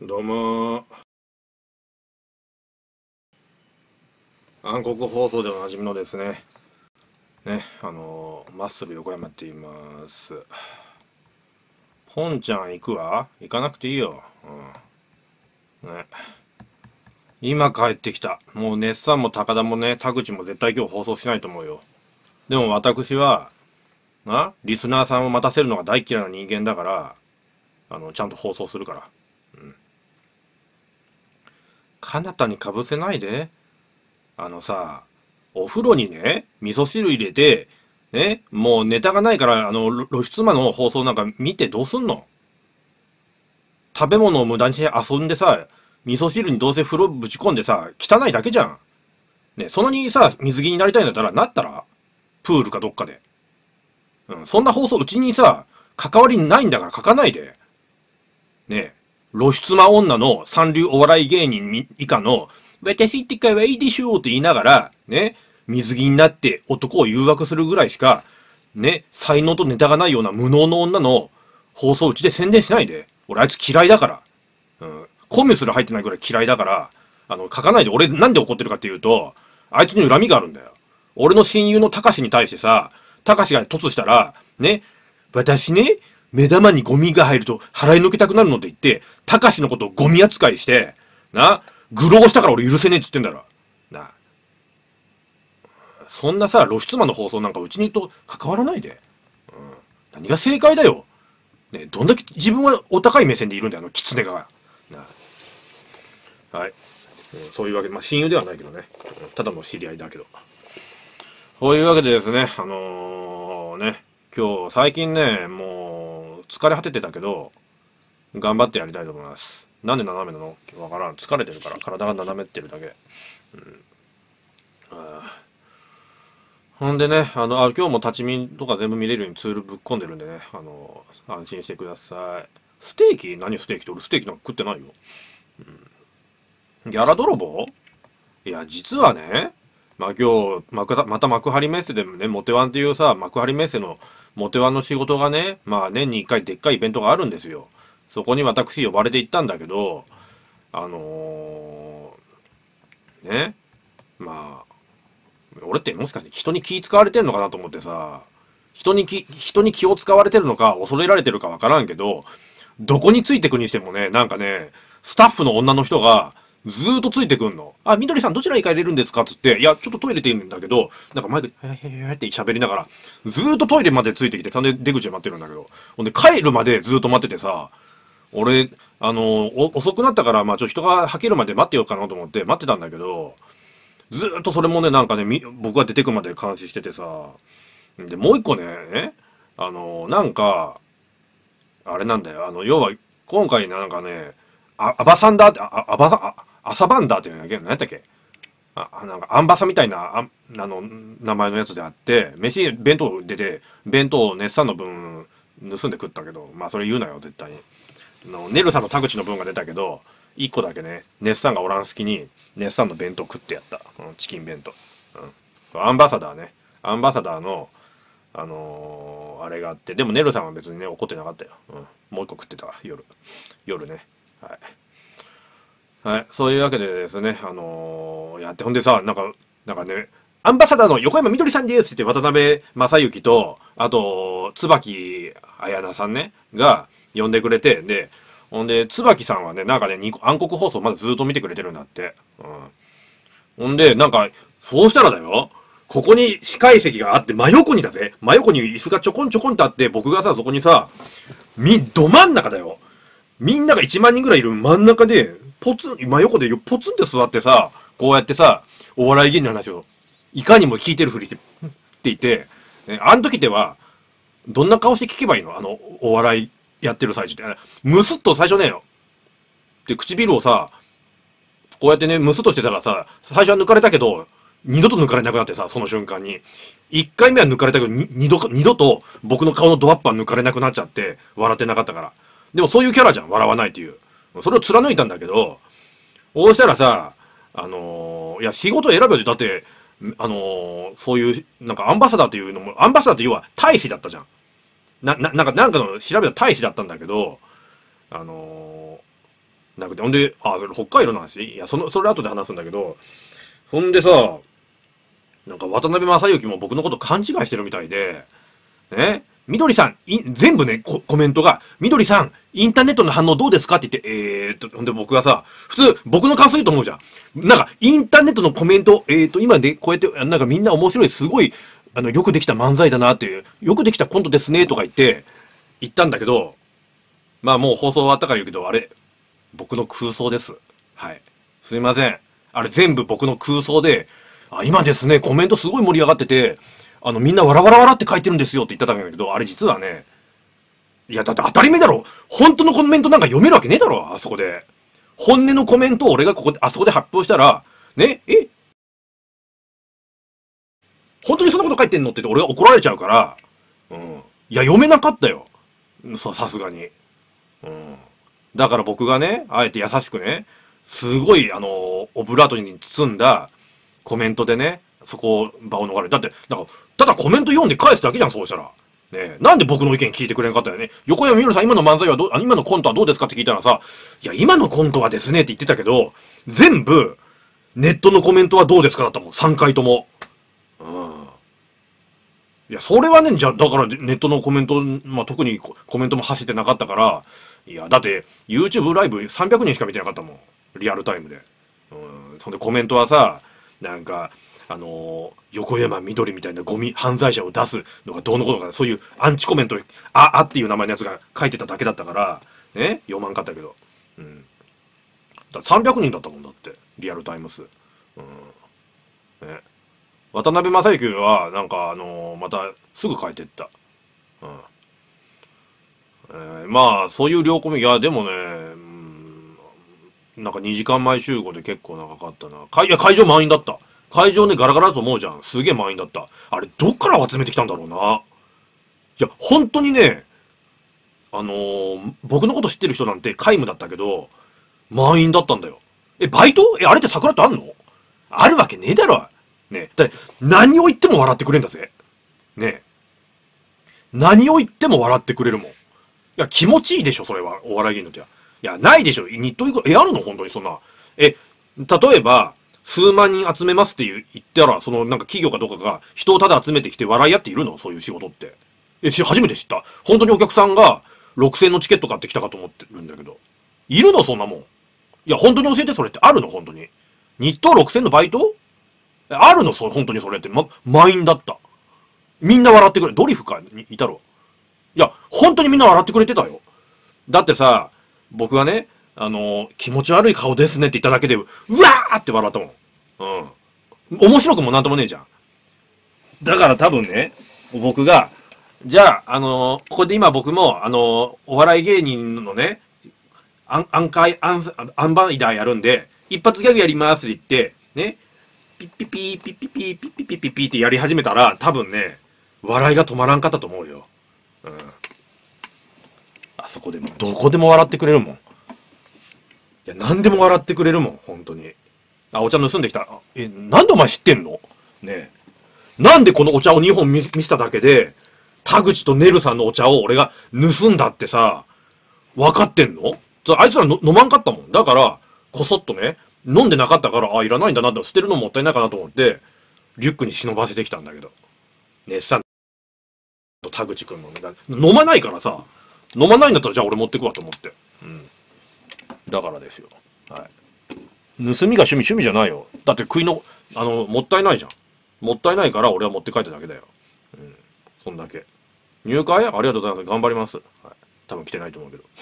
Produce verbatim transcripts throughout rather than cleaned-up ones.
どうも暗黒放送でおなじみのですね、ね、あのーマッスル横山って言います。本ちゃん行くわ行かなくていいよ。うん。ね。今帰ってきた。もう熱さんも高田もね、田口も絶対今日放送しないと思うよ。でも私は、な、リスナーさんを待たせるのが大嫌いな人間だから、あの、ちゃんと放送するから。うん。彼方にかぶせないで。あのさ、お風呂にね、味噌汁入れて、ね、もうネタがないから、あの、露出魔の放送なんか見てどうすんの？食べ物を無駄にして遊んでさ、味噌汁にどうせ風呂ぶち込んでさ、汚いだけじゃん。ね、そんなにさ、水着になりたいんだったら、なったらプールかどっかで。うん、そんな放送うちにさ、関わりないんだから書かないで。ね、露出魔女の三流お笑い芸人以下の、私ってかはいいでしょうって言いながら、ね、水着になって男を誘惑するぐらいしか、ね、才能とネタがないような無能の女の放送うちで宣伝しないで。俺あいつ嫌いだから。うん。コミュすら入ってないぐらい嫌いだから、あの、書かないで。俺なんで怒ってるかっていうと、あいつに恨みがあるんだよ。俺の親友のたかしに対してさ、たかしが突したら、ね、私ね、目玉にゴミが入ると払いのけたくなるのって言って、たかしのことをゴミ扱いして、な、愚弄したから俺許せねえっつってんだろ。な、そんなさ、露出魔の放送なんかうちにと関わらないで。うん。何が正解だよ。ね、どんだけ自分はお高い目線でいるんだよ、あの、狐が。な、はい。うん、そういうわけで、まあ親友ではないけどね。ただの知り合いだけど。そういうわけでですね、あのーね、今日、最近ね、もう、疲れ果ててたけど、頑張ってやりたいと思います。なんで斜めなのわからん。疲れてるから、体が斜めってるだけ。うん。ほんでね、あの、あ、今日も立ち見とか全部見れるようにツールぶっ込んでるんでね、あの、安心してください。ステーキ何ステーキって俺ステーキなんか食ってないよ。ギャラ泥棒いや、実はね、まあ今日、また、また幕張メッセでもね、モテワンっていうさ、幕張メッセのモテワンの仕事がね、まあ年に一回でっかいイベントがあるんですよ。そこに私呼ばれて行ったんだけど、あのーね、まあ、俺ってもしかして人に気使われてんのかなと思ってさ、人に気、人に気を使われてるのか、恐れられてるかわからんけど、どこについてくにしてもね、なんかね、スタッフの女の人が、ずーっとついてくんの。あ、みどりさんどちらに行かれるんですかつって、いや、ちょっとトイレって言うんだけど、なんかマイク、へへへへって喋りながら、ずーっとトイレまでついてきて、そんで出口で待ってるんだけど、ほんで帰るまでずーっと待っててさ、俺、あのお遅くなったから、まあちょっと人が吐けるまで待ってようかなと思って待ってたんだけど、ずーっとそれもね、なんかね、み僕が出てくまで監視しててさ、で、もう一個ね、えあのなんか、あれなんだよ。あの、要は、今回なんかね、あアバサンダーって、あアバサ、あアサバンダーっていうのが何やったっけ？あ、あなんかアンバサみたいな、あ、あの、名前のやつであって、飯、弁当出て、弁当を熱さんの分盗んで食ったけど、まあそれ言うなよ、絶対に。あの、ネルさんの田口の分が出たけど、一個だけね、熱さんがおらんすきに、熱さんの弁当食ってやった。うん、チキン弁当。うん。アンバサダーね。アンバサダーの、あのーあれがあって、でもネルさんは別にね、怒ってなかったよ。うん。もう一個食ってたわ、夜。夜ね。はい。はい。そういうわけでですね、あのーやって、ほんでさ、なんか、なんかね、アンバサダーの横山みどりさんですって渡辺正行と、あと、椿彩菜さんね、が呼んでくれて、で、ほんで、椿さんはね、なんかね、に暗黒放送まだずっと見てくれてるんだって。うん。ほんで、なんか、そうしたらだよ。ここに司会席があって、真横にだぜ。真横に椅子がちょこんちょこんとあって、僕がさ、そこにさ、み、ど真ん中だよ。みんながいちまん人ぐらいいる真ん中で、ポツン、真横でポツンって座ってさ、こうやってさ、お笑い芸人の話を、いかにも聞いてるふりして、っていて、ねあの時では、どんな顔して聞けばいいのあの、お笑いやってる最中って。むすっと最初ね、で、唇をさ、こうやってね、ムスっとしてたらさ、最初は抜かれたけど、二度と抜かれなくなってさ、その瞬間に。一回目は抜かれたけど、に二度、二度と僕の顔のドアッパー抜かれなくなっちゃって、笑ってなかったから。でもそういうキャラじゃん、笑わないっていう。それを貫いたんだけど、そうしたらさ、あのーいや、仕事選べよって、だって、あのーそういう、なんかアンバサダーっていうのも、アンバサダーって要は大使だったじゃん。な、な、なんか、なんかの調べた大使だったんだけど、あのーなくて。ほんで、あ、それ北海道の話いや、その、それ後で話すんだけど、ほんでさ、なんか渡辺正行も僕のこと勘違いしてるみたいで、ね、みどりさん、い全部ねコ、コメントが、みどりさん、インターネットの反応どうですかって言って、えーっと、ほんで僕がさ、普通、僕の感想いいと思うじゃん。なんか、インターネットのコメント、えーっと、今で、こうやって、なんかみんな面白い、すごい、あの、よくできた漫才だなっていう、よくできたコントですね、とか言って、言ったんだけど、まあもう放送終わったから言うけど、あれ、僕の空想です。はい。すいません。あれ全部僕の空想で、あ、今ですね、コメントすごい盛り上がってて、あの、みんなわらわらわらって書いてるんですよって言ってたんだけど、あれ実はね、いや、だって当たり前だろ。本当のコメントなんか読めるわけねえだろ、あそこで。本音のコメントを俺がここで、あそこで発表したら、ね、え本当にそんなこと書いてんのって言って俺が怒られちゃうから、うん。いや、読めなかったよ。さ、さすがに。うん。だから僕がね、あえて優しくね、すごい、あの、オブラートに包んだコメントでね、そこを場を逃れる。だって、なんか、ただコメント読んで返すだけじゃん、そうしたら。ねえ、なんで僕の意見聞いてくれんかったよね。横山みのりさん、今の漫才はどう、あ、今のコントはどうですかって聞いたらさ、いや、今のコントはですねって言ってたけど、全部、ネットのコメントはどうですかだったもん、さんかいとも。うん。いや、それはね、じゃあ、だからネットのコメント、まあ、特にココメントも走ってなかったから、いや、だって、YouTube ライブさんびゃくにんしか見てなかったもん。リアルタイムで。うん。そんでコメントはさ、なんか、あのー横山みどりみたいなゴミ、犯罪者を出すのがどうのことか、そういうアンチコメント、あ、あっていう名前のやつが書いてただけだったから、ね、読まんかったけど。うん。ださんびゃくにんだったもんだって、リアルタイム数。うん。ね。渡辺正行は、なんか、あのーまた、すぐ帰ってった。うん。えーまあ、そういう両コメ、いや、でもね、うん、なんかにじかんまえ集合で結構長かったな。会、いや、会場満員だった。会場ね、ガラガラだと思うじゃん。すげえ満員だった。あれ、どっから集めてきたんだろうな。いや、本当にね、あのー僕のこと知ってる人なんて皆無だったけど、満員だったんだよ。え、バイトえ、あれって桜ってあんのあるわけねえだろ。ねえ。だって何を言っても笑ってくれんだぜ。ねえ。何を言っても笑ってくれるもん。いや、気持ちいいでしょ、それは。お笑い芸人のとや。いや、ないでしょ。日当いくら、え、あるの本当にそんな。え、例えば、数万人集めますって言ったら、そのなんか企業かどうかが人をただ集めてきて笑い合っているのそういう仕事って。え、し初めて知った。本当にお客さんがろくせんえんのチケット買ってきたかと思ってるんだけど。いるのそんなもん。いや、本当に教えてそれってあるの本当に。日当ろくせんえんのバイトえあるのそ本当にそれって。ま、満員だった。みんな笑ってくれ。ドリフかいたろ。いや、本当にみんな笑ってくれてたよ。だってさ、僕がね、あのー気持ち悪い顔ですねって言っただけで、うわーって笑ったもん。うん。面白くもなんともねえじゃん。だから多分ね、僕が、じゃあ、あのーここで今僕も、あのーお笑い芸人のね、アン、アンカイ、アン、アンバイダーやるんで、一発ギャグやりますって言って、ね、ピッピピー、ピッピピー、ピッピピピピってやり始めたら、多分ね、笑いが止まらんかったと思うよ。うん。あそこでも、どこでも笑ってくれるもん。いや、何でも笑ってくれるもん、本当に。あ、お茶盗んできた。え、なんでお前知ってんのねえ。なんでこのお茶をにほん見見せただけで、田口とネルさんのお茶を俺が盗んだってさ、分かってんのあいつらの飲まんかったもん。だから、こそっとね、飲んでなかったから、あ、いらないんだなって、捨てるのもったいないかなと思って、リュックに忍ばせてきたんだけど。ね、さんと田口くんのね、飲まないからさ、飲まないんだったらじゃあ俺持ってくわと思って。うん。だからですよ。はい。盗みが趣味、趣味じゃないよ。だって食いの、あの、もったいないじゃん。もったいないから俺は持って帰っただけだよ。うん。そんだけ。入会ありがとうございます。頑張ります。はい。多分来てないと思うけど。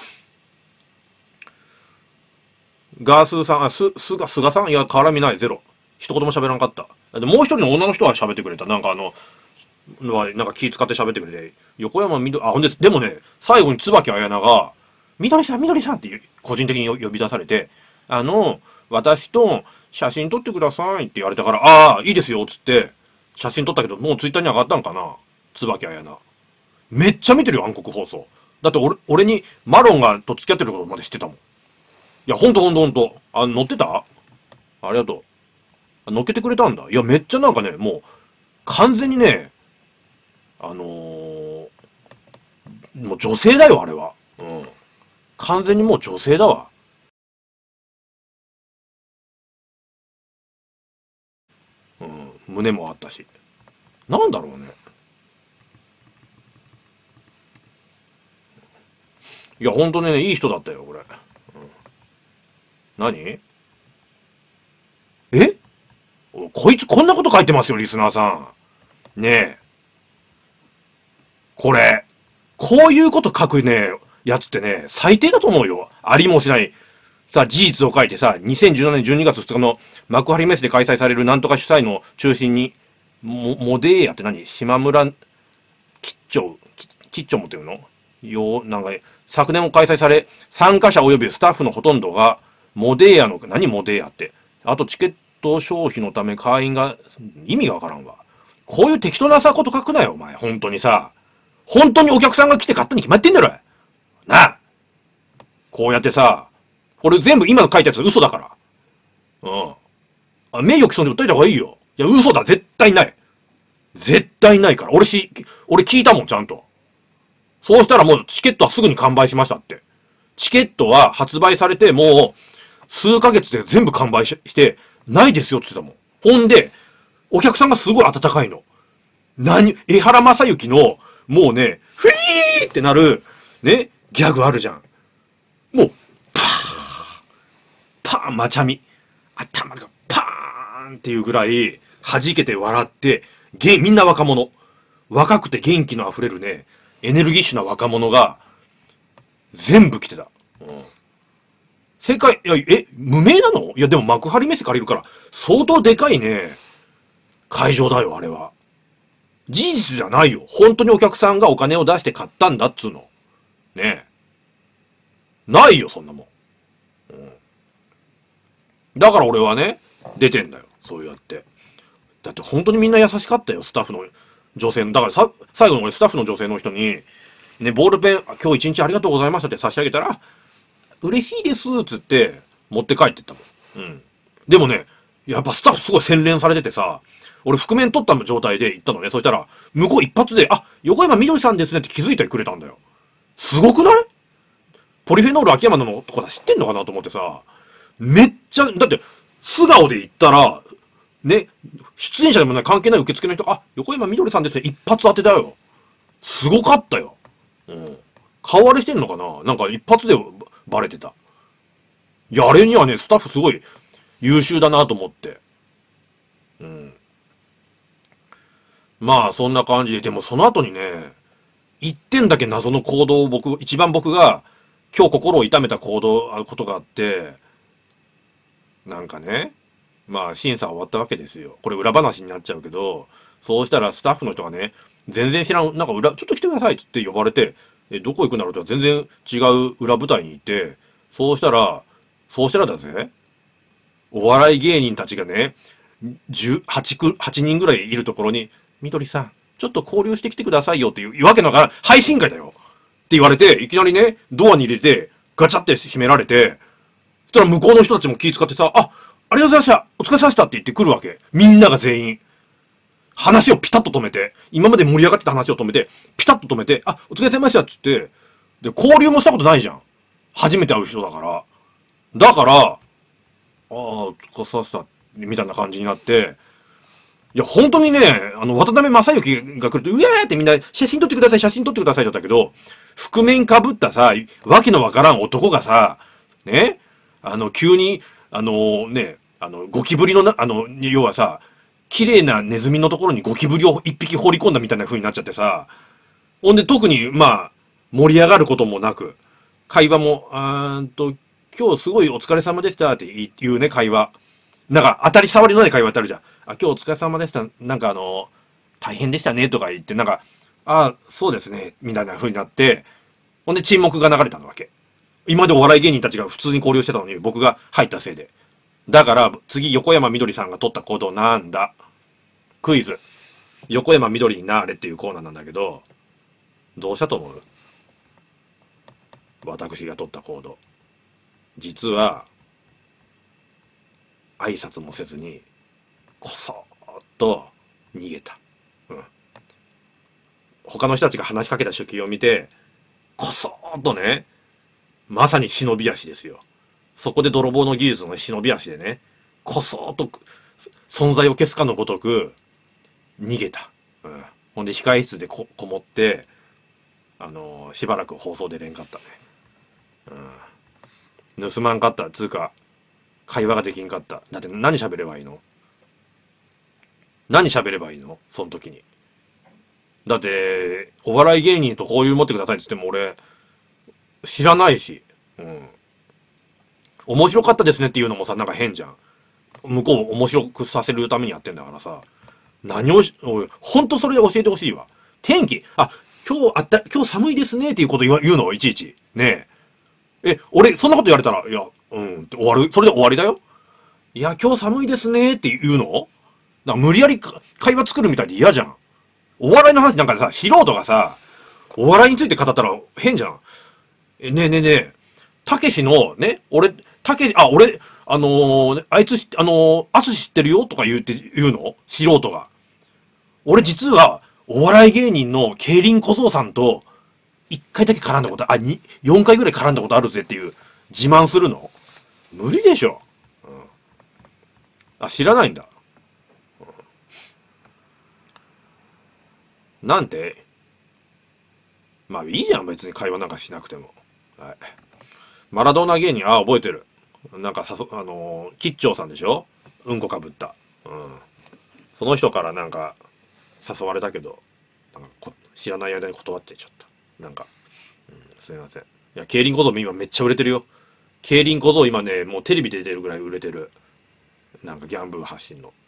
ガースーさん、あ、す、すが、すがさんいや、絡みない、ゼロ。一言も喋らんかった。で、もう一人の女の人は喋ってくれた。なんかあの、は、なんか気使って喋ってくれて、横山みどり、あ、ほんで、でもね、最後に椿彩菜が、みどりさん、みどりさんって個人的に呼び出されて、あの、私と写真撮ってくださいって言われたから、ああ、いいですよ、つって、写真撮ったけど、もうツイッターに上がったんかな椿彩菜。めっちゃ見てるよ、暗黒放送。だって俺、俺にマロンがと付き合ってることまで知ってたもん。いや、ほんとほんとほんと。あ、乗ってたありがとう。乗っけてくれたんだ。いや、めっちゃなんかね、もう、完全にね、あのー、もう女性だよ、あれは。うん。完全にもう女性だわ。 胸もあったし。なんだろうね。いや、ほんとね、いい人だったよ、これ。うん、何えこいつこんなこと書いてますよ、リスナーさん。ねえ。これ、こういうこと書くね、やつってね、最低だと思うよ。ありもしない。さ、事実を書いてさ、にせんじゅうななねんじゅうにがつふつかの幕張メッセで開催されるなんとか主催の中心に、モモデーヤって何島村吉兆、吉兆もっていうのよ、なんか、昨年も開催され、参加者及びスタッフのほとんどが、モデーヤの、何モデーヤって。あとチケット消費のため会員が、意味がわからんわ。こういう適当なさこと書くなよ、お前。本当にさ。本当にお客さんが来て買ったに決まってんだろ。なあ。こうやってさ、これ全部今の書いたやつ嘘だから。うん。あ、名誉毀損で訴えた方がいいよ。いや、嘘だ。絶対ない。絶対ないから。俺し、俺聞いたもん、ちゃんと。そうしたらもうチケットはすぐに完売しましたって。チケットは発売されてもう数ヶ月で全部完売しして、ないですよって言ってたもん。ほんで、お客さんがすごい温かいの。何、江原正幸の、もうね、フリーってなる、ね、ギャグあるじゃん。もう、パーン、パーン、まちゃみ。頭がパーンっていうぐらい、弾けて笑って、げ、みんな若者。若くて元気のあふれるね、エネルギッシュな若者が、全部来てた。うん。世界、いや、え、無名なのいや、でも幕張メッセ借りるから、相当でかいね、会場だよ、あれは。事実じゃないよ。本当にお客さんがお金を出して買ったんだっつうの。ねえ。ないよ、そんなもん。うん。だから俺はね、出てんだよ。そうやって。だって本当にみんな優しかったよ、スタッフの女性の。だからさ、最後に俺スタッフの女性の人に、ね、ボールペン、今日一日ありがとうございましたって差し上げたら、嬉しいです、つって、持って帰ってったもん。うん。でもね、やっぱスタッフすごい洗練されててさ、俺覆面取った状態で行ったのね。そしたら、向こう一発で、あ、横山みどりさんですねって気づいてくれたんだよ。すごくない？ポリフェノール秋山のとこだ知ってんのかなと思ってさ、めっちゃ、だって、素顔で行ったら、ね、出演者でもない関係ない受付の人が、あ、横山みどりさんですね、一発当てたよ。すごかったよ。うん。顔割れしてんのかななんか一発でバレてた。いや、あれにはね、スタッフすごい優秀だなと思って。うん。まあ、そんな感じで、でもその後にね、一点だけ謎の行動を僕、一番僕が今日心を痛めた行動、あことがあって、なんかね、まあ審査終わったわけですよ。これ裏話になっちゃうけど、そうしたらスタッフの人がね、全然知らん、なんか裏、ちょっと来てくださいって言って呼ばれて、え、どこ行くんだろうと全然違う裏舞台に行って、そうしたら、そうしたらだぜ、お笑い芸人たちがね、じゅうはちく、はちにんぐらいいるところに、みどりさん、ちょっと交流してきてくださいよっていうわけのわからん、配信会だよ。って言われて、いきなりね、ドアに入れて、ガチャって閉められて、そしたら向こうの人たちも気遣ってさ、あ、ありがとうございました、お疲れ様でしたって言ってくるわけ。みんなが全員。話をピタッと止めて、今まで盛り上がってた話を止めて、ピタッと止めて、あ、お疲れ様でしたって言って、で、交流もしたことないじゃん。初めて会う人だから。だから、ああ、お疲れ様でした、みたいな感じになって、いや、本当にね、あの、渡辺正行が来ると、うえーってみんな、写真撮ってください、写真撮ってくださいだったけど、覆面被ったさ、わけのわからん男がさ、ね、あの、急に、あのね、あの、ゴキブリのな、あの、要はさ、綺麗なネズミのところにゴキブリを一匹放り込んだみたいな風になっちゃってさ、ほんで特に、まあ、盛り上がることもなく、会話も、あーんと、今日すごいお疲れ様でしたって言うね、会話。なんか、当たり障りのない会話ってあるじゃん。あ、今日お疲れ様でした。なんかあの、大変でしたね、とか言って、なんか、あ、そうですね、みたいな風になって、ほんで沈黙が流れたわけ。今までお笑い芸人たちが普通に交流してたのに、僕が入ったせいで。だから、次、横山みどりさんが取った行動なんだ？クイズ。横山みどりになれっていうコーナーなんだけど、どうしたと思う？私が取った行動。実は、挨拶もせずに、こそーっと逃げた。うん。他の人たちが話しかけた手記を見て、こそーっとね、まさに忍び足ですよ。そこで泥棒の技術の忍び足でね、こそーっと存在を消すかのごとく逃げた。うん。ほんで控室で こ, こもって、あのー、しばらく放送でれんかったね。うん。盗まんかったつうか、会話ができんかった。だって何喋ればいいの？何喋ればいいのその時に。だって、お笑い芸人と交流持ってくださいって言っても俺、知らないし。うん。面白かったですねっていうのもさ、なんか変じゃん。向こうを面白くさせるためにやってんだからさ。何をし、おい、ほんとそれで教えてほしいわ。天気、あ、今日あった、今日寒いですねっていうこと言わ言うのいちいち。ねえ。え、俺、そんなこと言われたら、いや、うんって終わるそれで終わりだよ。いや、今日寒いですねって言うのなんか無理やり会話作るみたいで嫌じゃん。お笑いの話なんかでさ、素人がさ、お笑いについて語ったら変じゃん。え、ねえねえねえ、たけしの、ね、俺、たけし、あ、俺、あのー、あいつあのー、あつし知ってるよとか言うって、言うの素人が。俺実は、お笑い芸人の競輪小僧さんと、一回だけ絡んだこと、あ、に、四回ぐらい絡んだことあるぜっていう自慢するの無理でしょ。うん、あ、知らないんだ。うん、なんてまあいいじゃん、別に会話なんかしなくても。はい。マラドーナ芸人、あ、覚えてる。なんかさそ、あのー、吉兆さんでしょうんこかぶった。うん。その人からなんか、誘われたけど、なんかこ知らない間に断ってちゃった。なんか、うん、すみません。いや、競輪小僧今めっちゃ売れてるよ。競輪小僧今ね、もうテレビで出てるぐらい売れてる。なんかギャンブル発信の。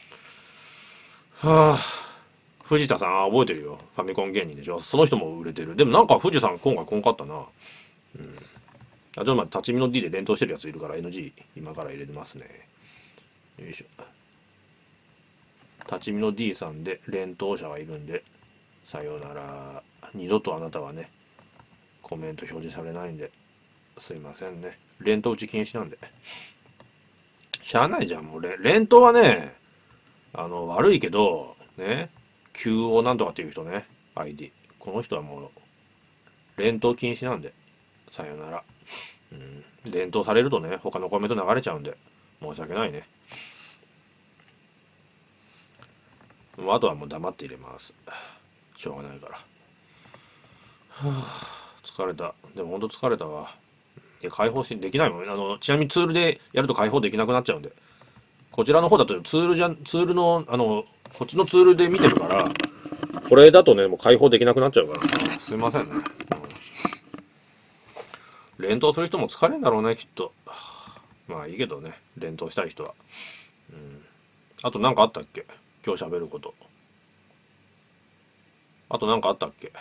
はぁ、藤田さん、あ、覚えてるよ。ファミコン芸人でしょ。その人も売れてる。でもなんか藤さん今回こんかったな。うん。あ、ちょっと待って、立ち見の D で連投してるやついるから エヌジー 今から入れてますね。よいしょ。立ち見の D さんで連投者がいるんで、さようなら。二度とあなたはね、コメント表示されないんで、すいませんね。連投打ち禁止なんで。しゃあないじゃん、もうれ連投はね、あの、悪いけど、ね、Q をなんとかっていう人ね、アイディー。この人はもう、連投禁止なんで、さよなら。うん。連投されるとね、他のコメント流れちゃうんで、申し訳ないね。あとはもう黙って入れます。しょうがないから。はあ、疲れた。でもほんと疲れたわ。で、解放し、できないもん。あの、ちなみにツールでやると解放できなくなっちゃうんで。こちらの方だとツールじゃん、ツールの、あの、こっちのツールで見てるから、これだとね、もう解放できなくなっちゃうから。すいませんね。うん、連投する人も疲れんだろうね、きっと。まあいいけどね、連投したい人は。うん。あと何かあったっけ今日喋ること。あと何かあったっけ？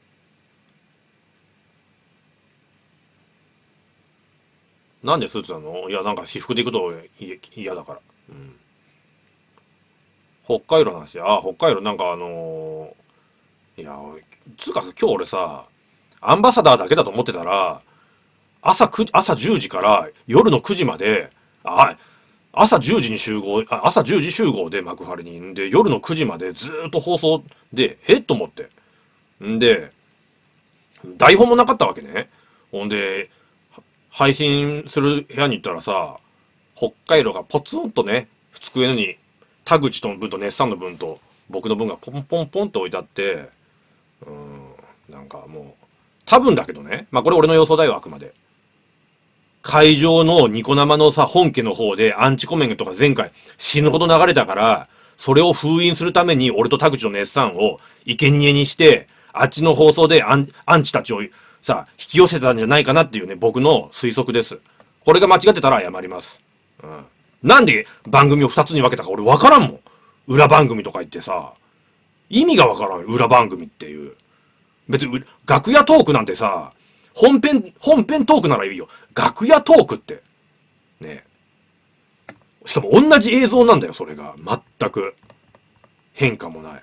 なんでスーツなの？いや、なんか私服で行くと嫌だから。うん。北海道の話。ああ、北海道なんかあのー、いや、つうか今日俺さ、アンバサダーだけだと思ってたら、朝く朝じゅうじから夜のくじまで、あ、朝じゅうじに集合、あ朝じゅうじ集合で幕張に、んで、夜のくじまでずーっと放送で、えっと思って。んで、台本もなかったわけね。ほんで、配信する部屋に行ったらさ、北海道がポツンとね、机に田口の分とネッサンの分と僕の分がポンポンポンと置いてあって、うーん、なんかもう、多分だけどね、まあこれ俺の予想だよ、あくまで。会場のニコ生のさ、本家の方でアンチコメントが前回死ぬほど流れたから、それを封印するために俺と田口のネッサンを生贄にして、あっちの放送でアンアンチたちをさ、引き寄せたんじゃないかなっていうね、僕の推測です。これが間違ってたら謝ります。うん。なんで番組を二つに分けたか俺分からんもん。裏番組とか言ってさ、意味が分からん。裏番組っていう。別に、楽屋トークなんてさ、本編、本編トークならいいよ。楽屋トークって。ね。しかも同じ映像なんだよ、それが。全く。変化もない。うん、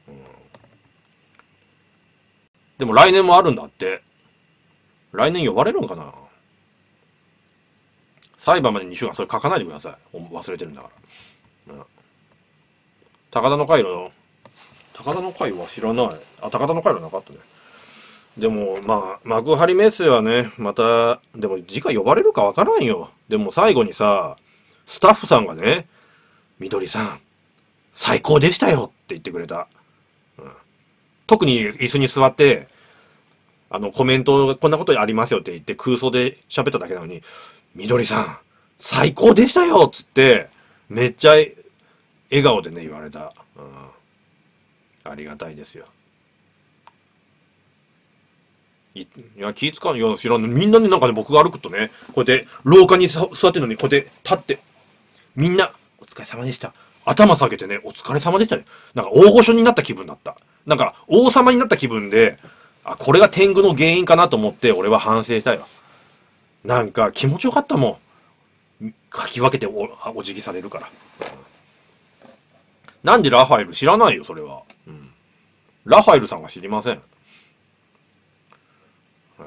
でも来年もあるんだって。来年呼ばれるんかな？裁判までにしゅうかんそれ書かないでください。忘れてるんだから。うん、高田の回路、高田の回は知らない。あ、高田の回路なかったね。でも、まあ、幕張メッセはね、また、でも次回呼ばれるかわからんよ。でも最後にさ、スタッフさんがね、 みどりさん、最高でしたよって言ってくれた。うん、特に椅子に座って、あの、コメント、こんなことありますよって言って空想で喋っただけなのに、みどりさん、最高でしたよっつって、めっちゃ笑顔でね、言われた。うん、ありがたいですよ。い、いや、気使うよ、知らん。みんなね、なんかね、僕が歩くとね、こうやって、廊下に座ってるのに、こうやって立って、みんな、お疲れ様でした。頭下げてね、お疲れ様でしたね。なんか大御所になった気分だった。なんか王様になった気分で、あ、これが天狗の原因かなと思って俺は反省したよ。なんか気持ちよかったもん。かき分けて お, お辞儀されるから。なんでラファエル知らないよ、それは。うん、ラファエルさんは知りません。はい、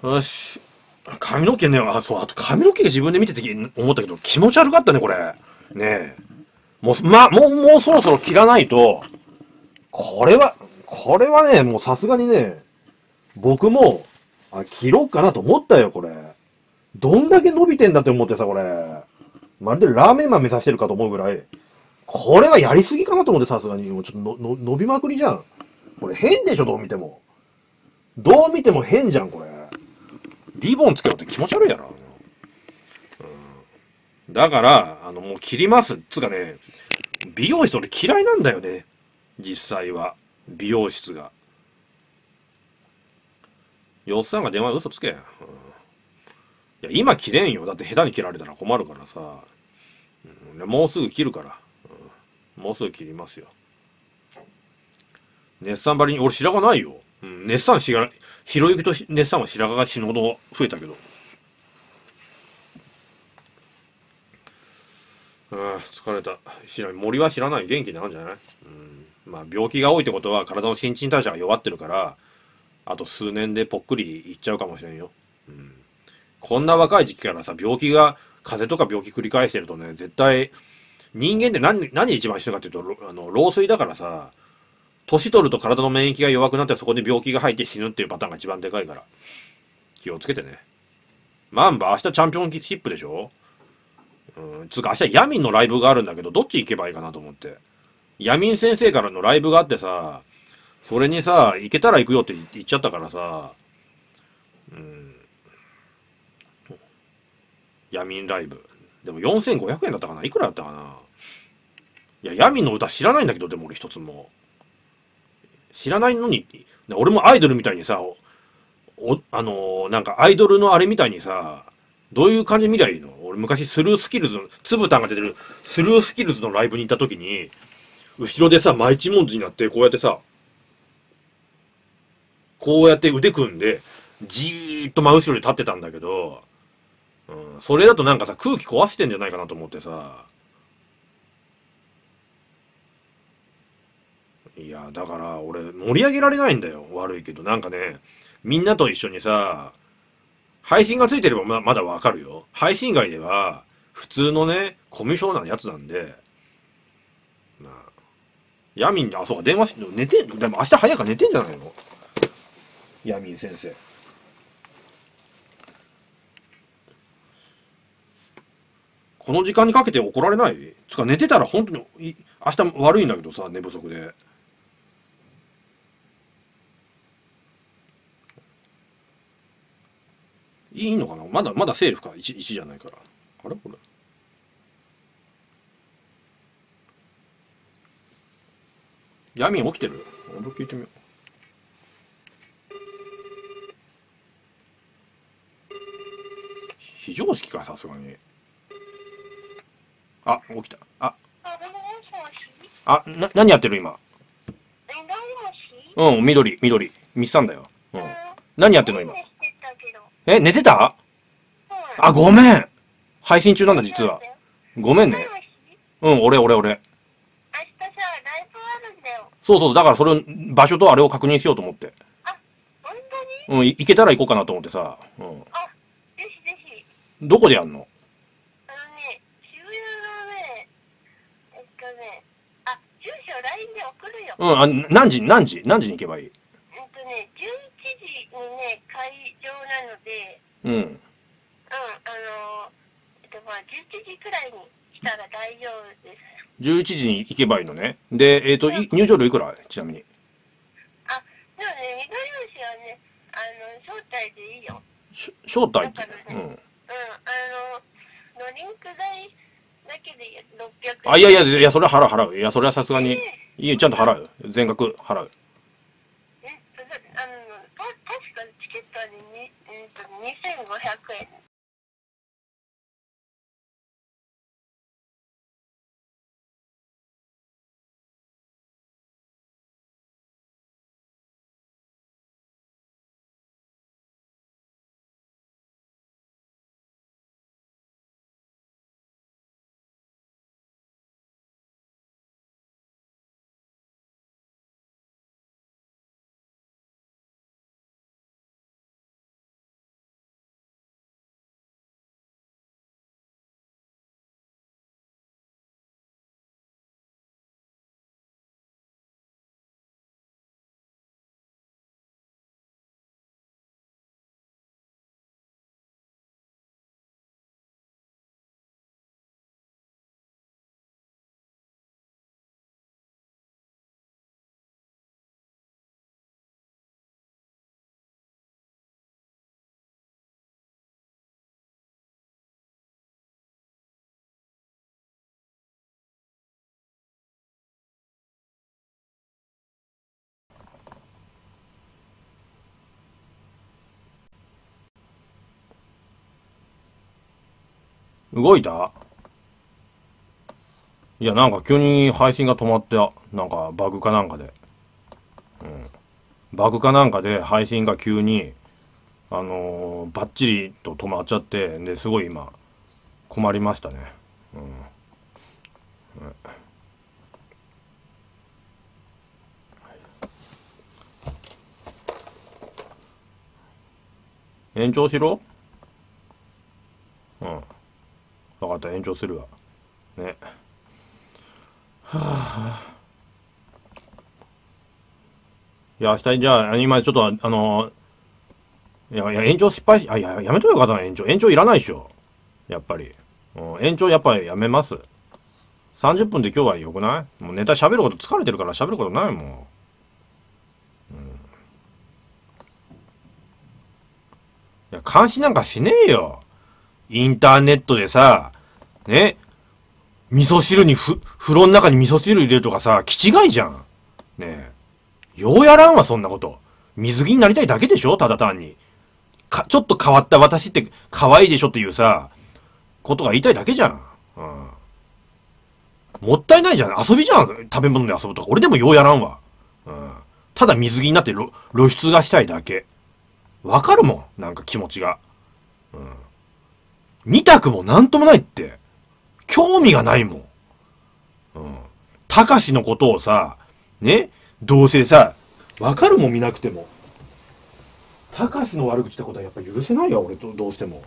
よし。髪の毛ね、あ、そう、あと髪の毛自分で見てて思ったけど、気持ち悪かったね、これ。ねえ。もう、ま、もう、もうそろそろ切らないと、これは、これはね、もうさすがにね、僕も、あ、切ろうかなと思ったよ、これ。どんだけ伸びてんだって思ってさ、これ。まるでラーメンマン目指してるかと思うぐらい。これはやりすぎかなと思って、さすがに。もうちょっとのの伸びまくりじゃん。これ変でしょ、どう見ても。どう見ても変じゃん、これ。リボンつけろって気持ち悪いやろ。うん、だから、あの、もう切ります。つうかね、美容室俺嫌いなんだよね。実際は。美容室が。よっさんが電話嘘つけ。うん、いや、今切れんよ。だって下手に切られたら困るからさ。うん、もうすぐ切るから。うん、もうすぐ切りますよ。熱さんばりに、俺白髪ないよ。うん、熱さんしが、ひろゆきと熱さんは白髪が死ぬほど増えたけど。ああ、疲れた。知らない。森は知らない。元気なんじゃない？うん。まあ、病気が多いってことは体の新陳代謝が弱ってるから、あと数年でぽっくりいっちゃうかもしれんよ。うん。こんな若い時期からさ、病気が、風邪とか病気繰り返してるとね、絶対、人間って何、何一番死ぬかっていうと、あの、老衰だからさ、年取ると体の免疫が弱くなってそこで病気が入って死ぬっていうパターンが一番でかいから。気をつけてね。マンバ明日チャンピオンシップでしょ？うん、つうか明日ヤミンのライブがあるんだけど、どっち行けばいいかなと思って。ヤミン先生からのライブがあってさ、それにさ、行けたら行くよって言っちゃったからさ、うん、ヤミンライブ。でもよんせんごひゃくえんだったかな？いくらだったかな？いや、ヤミンの歌知らないんだけど、でも俺一つも。知らないのに、俺もアイドルみたいにさ、お、あのーなんかアイドルのあれみたいにさ、どういう感じで見りゃいいの？俺昔スルースキルズの、つぶたんが出てるスルースキルズのライブに行った時に、後ろでさ、マイチモンズになって、こうやってさ、こうやって腕組んで、じーっと真後ろに立ってたんだけど、うん、それだとなんかさ、空気壊してんじゃないかなと思ってさ、いや、だから俺盛り上げられないんだよ。悪いけど。なんかね、みんなと一緒にさ、配信がついてればままだわかるよ。配信外では、普通のね、コミュ障なやつなんで、まあ、ヤミンに、あ、そうか、電話し、寝てん、でも明日早いから寝てんじゃないの？ヤミン先生。この時間にかけて怒られない？つか寝てたら本当に、い明日悪いんだけどさ、寝不足で。いいのかな？まだ、まだセールか。いち、いちじゃないから。あれこれ。ヤミン起きてる？俺聞いてみよう。非常識か、さすがに。あ、起きた。あ、あ、な、何やってる今？うん、緑、緑。ミスさんだよ。うん。何やってんの今？え、寝てた？あ、ごめん。配信中なんだ、実は。ごめんね。うん、俺、俺、俺。そうそう、だからそれを、場所とあれを確認しようと思って。うん、い行けたら行こうかなと思ってさ。うん。どこでやんの？うん、あ、何時、何時、何時に行けばいい？うん。 と、まあ、じゅういちじくらいに来たら大丈夫です。 じゅういちじに行けばいいのね。で、えっと、い入場料いくらちなみに。 あ、でもね、緑吉はね、あの、招待でいいよ。 し招待って。 だからね、 うん。 うん、あの、ドリンク代だけでろっぴゃくえん。 あ、いやいや、いや、それは払う払う。いや、それはさすがに、 えいい、ちゃんと払う。全額払う。 え、そあの、た確かチケットはね、にえっと、にせんごひゃくえん。 動いた？いや、なんか急に配信が止まって、なんかバグかなんかで。うん。バグかなんかで配信が急に、あのー、バッチリと止まっちゃって、で、すごい今、困りましたね。うん。延長しろ？うん。わかった、延長するわ。ね。はぁ。いや、明日、じゃあ、今ちょっと、あのー、いや、いや、延長失敗し、あ、いや、やめとけよかったな、延長。延長いらないでしょ。やっぱり。うん、延長やっぱりやめます。さんじゅっぷんで今日は良くない？もうネタ喋ること疲れてるから喋ることないもん。うん、いや、監視なんかしねえよ。インターネットでさ、ね、味噌汁にふ、風呂の中に味噌汁入れるとかさ、気違いじゃん。ねえ。ようやらんわ、そんなこと。水着になりたいだけでしょただ単に。か、ちょっと変わった私って可愛いでしょっていうさ、ことが言いたいだけじゃん。うん。もったいないじゃん。遊びじゃん。食べ物で遊ぶとか。俺でもようやらんわ。うん。ただ水着になって露露出がしたいだけ。わかるもん。なんか気持ちが。うん。見たくもなんともないって。興味がないもん。うん。たかしのことをさ、ね、どうせさ、わかるもん見なくても。たかしの悪口ってことはやっぱ許せないよ、俺と、どうしても。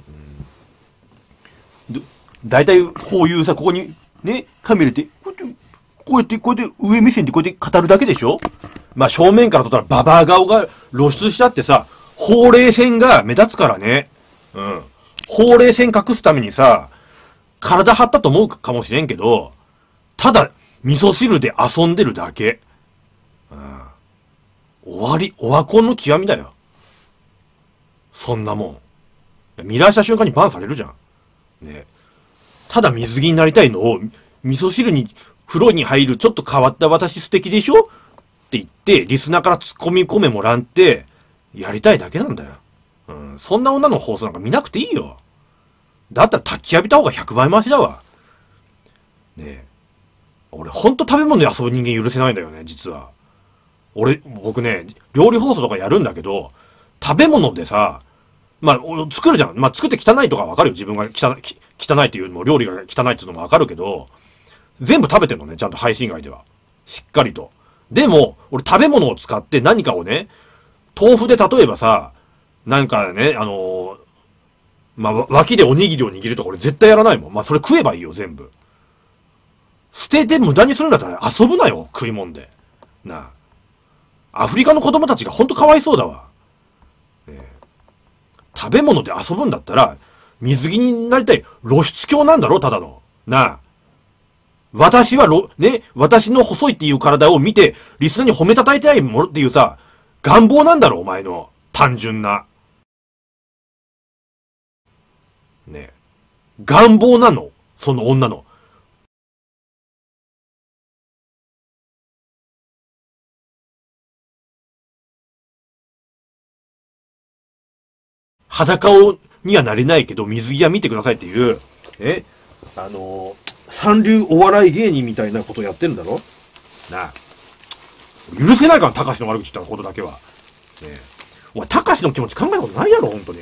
うん、だいたいこういうさ、ここに、ね、カメラで、こうやって、こうやって、こうやって上目線でこうやって語るだけでしょ？まあ正面から撮ったらババア顔が露出しちゃってさ、ほうれい線が目立つからね。うん。ほうれい線隠すためにさ、体張ったと思うかもしれんけど、ただ、味噌汁で遊んでるだけ。うん。終わり、オワコンの極みだよ。そんなもん。見出した瞬間にバンされるじゃん。ね。ただ水着になりたいのを、味噌汁に、風呂に入るちょっと変わった私素敵でしょって言って、リスナーから突っ込み込めもらんって、やりたいだけなんだよ。うん。そんな女の放送なんか見なくていいよ。だったら焚き浴びた方がひゃくばい回しだわ。ねえ。俺ほんと食べ物で遊ぶ人間許せないんだよね、実は。俺、僕ね、料理放送とかやるんだけど、食べ物でさ、まあ、作るじゃん。まあ、作って汚いとかわかるよ。自分が汚い、汚いっていうのも、料理が汚いっていうのもわかるけど、全部食べてるのね、ちゃんと配信外では。しっかりと。でも、俺食べ物を使って何かをね、豆腐で例えばさ、なんかね、あのー、まあ、脇でおにぎりを握るとか俺絶対やらないもん。まあ、それ食えばいいよ、全部。捨てて無駄にするんだったら遊ぶなよ、食い物で。なあ。アフリカの子供たちがほんとかわいそうだわ。ね、食べ物で遊ぶんだったら、 水着になりたい露出狂なんだろただの。なあ。私はろ、ね、私の細いっていう体を見て、リスナーに褒めたたえたいものっていうさ、願望なんだろお前の。単純な。ね。願望なのその女の。裸をにはなれないけど、水着は見てくださいっていう、えあのー、三流お笑い芸人みたいなことやってるんだろなあ。許せないから、高橋の悪口言ったことだけは。ねえ。お前、高橋の気持ち考えたことないやろ、ほんとに。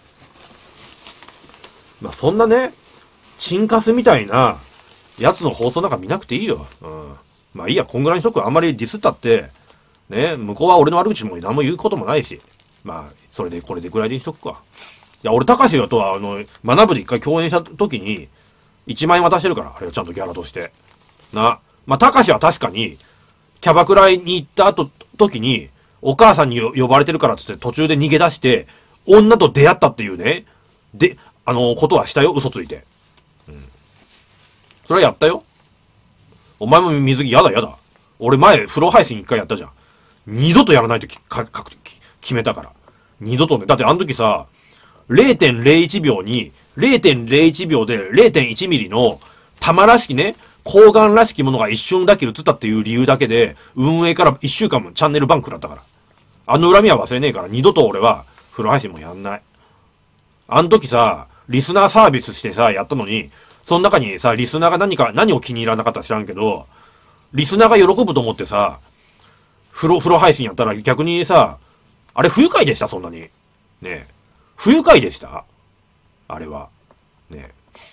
まあ、そんなね、チンカスみたいな、やつの放送なんか見なくていいよ。うん。まあいいや、こんぐらいにしとく。あんまりディスったって、ね、向こうは俺の悪口も何も言うこともないし。まあ、それで、これでぐらいでにしとくか。いや、俺、高橋とは、あの、学ぶで一回共演した時に、いちまん円渡してるから、あれはちゃんとギャラとして。な。まあ、高橋は確かに、キャバクラに行った後、時に、お母さんに呼ばれてるからっつって途中で逃げ出して、女と出会ったっていうね、で、あの、ことはしたよ、嘘ついて。うん。それはやったよ。お前も水着やだやだ。俺前、風呂配信一回やったじゃん。二度とやらないときかか決めたから。二度とね。だってあの時さ、れいてんれいいちびょうに、れいてんれいいちびょうで れいてんいちミリの玉らしきね、睾丸らしきものが一瞬だけ映ったっていう理由だけで、運営から一週間もチャンネルバンクだったから。あの恨みは忘れねえから、二度と俺は風呂配信もやんない。あの時さ、リスナーサービスしてさ、やったのに、その中にさ、リスナーが何か、何を気に入らなかったか知らんけど、リスナーが喜ぶと思ってさ、風呂、風呂配信やったら逆にさ、あれ不愉快でしたそんなに。ねえ。不愉快でしたあれは。ねえ。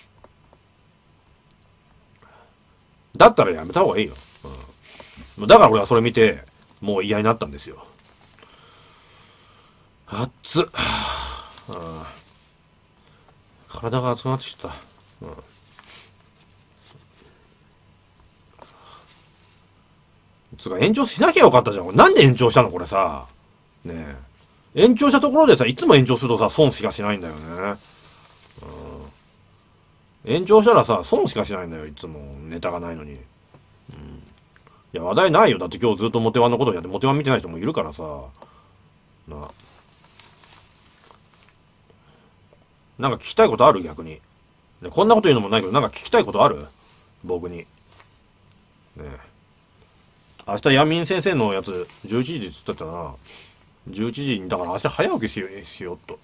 だったらやめた方がいいよ。うん。だから俺はそれ見て、もう嫌になったんですよ。熱っ。うん、体が熱くなってきた。うん。つか延長しなきゃよかったじゃん。なんで延長したのこれさ。ねえ。延長したところでさ、いつも延長するとさ、損しかしないんだよね。うん。延長したらさ、損しかしないんだよ、いつも。ネタがないのに。うん。いや、話題ないよ。だって今日ずっとモテワンのことをやって、モテワン見てない人もいるからさ。な。なんか聞きたいことある逆に。こんなこと言うのもないけど、なんか聞きたいことある僕に。ねえ。明日、ヤミン先生のやつ、じゅういちじって言ってたな。じゅういちじに、だから明日早起きしよう、しようっと。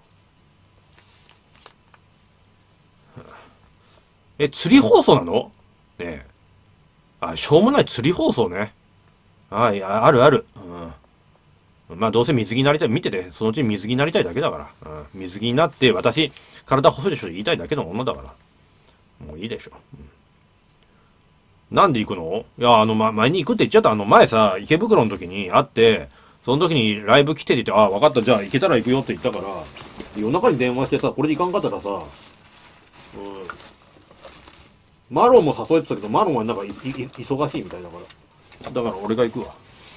え、釣り放送なのねえ。あ、しょうもない釣り放送ね。あ、いや、あるある。うん。まあ、どうせ水着になりたい。見てて、そのうち水着になりたいだけだから。うん。水着になって、私、体細いでしょ言いたいだけの女だから。もういいでしょ。うん、なんで行くのいや、あの、ま、前に行くって言っちゃった。あの、前さ、池袋の時に会って、その時にライブ来てって言って、ああ、分かった、じゃあ行けたら行くよって言ったから、夜中に電話してさ、これで行かんかったらさ、うん。マロンも誘えてたけど、マロンはなんかいい忙しいみたいだから。だから俺が行くわ。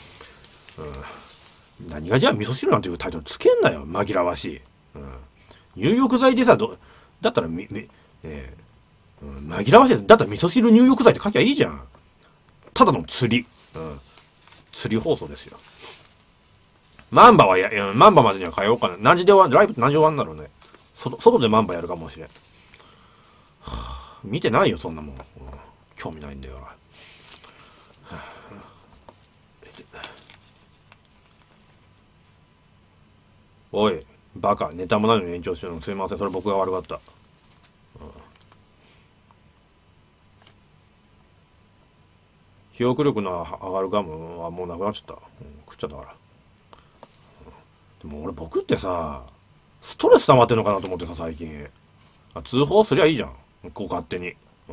うん。何がじゃあ味噌汁なんていうタイトルつけんなよ、紛らわしい。うん。入浴剤でさ、ど、だったらみ、み、ねえ、うん、紛らわしいです。だったら味噌汁入浴剤って書きゃいいじゃん。ただの釣り。うん。釣り放送ですよ。マンバはや、いやマンバまでには通おうかな。何時で終わる、ライブって何時終わるんだろうね。外、外でマンバやるかもしれん。はあ、見てないよ、そんなもん。うん、興味ないんだよ。はあ、おい、バカ、ネタもないのに延長してるのすいません。それ僕が悪かった。うん、記憶力の上がるガムはもうなくなっちゃった。うん、食っちゃったから。でも俺僕ってさ、ストレス溜まってんのかなと思ってさ、最近。あ、通報すりゃいいじゃん。こう勝手に。うん。うん、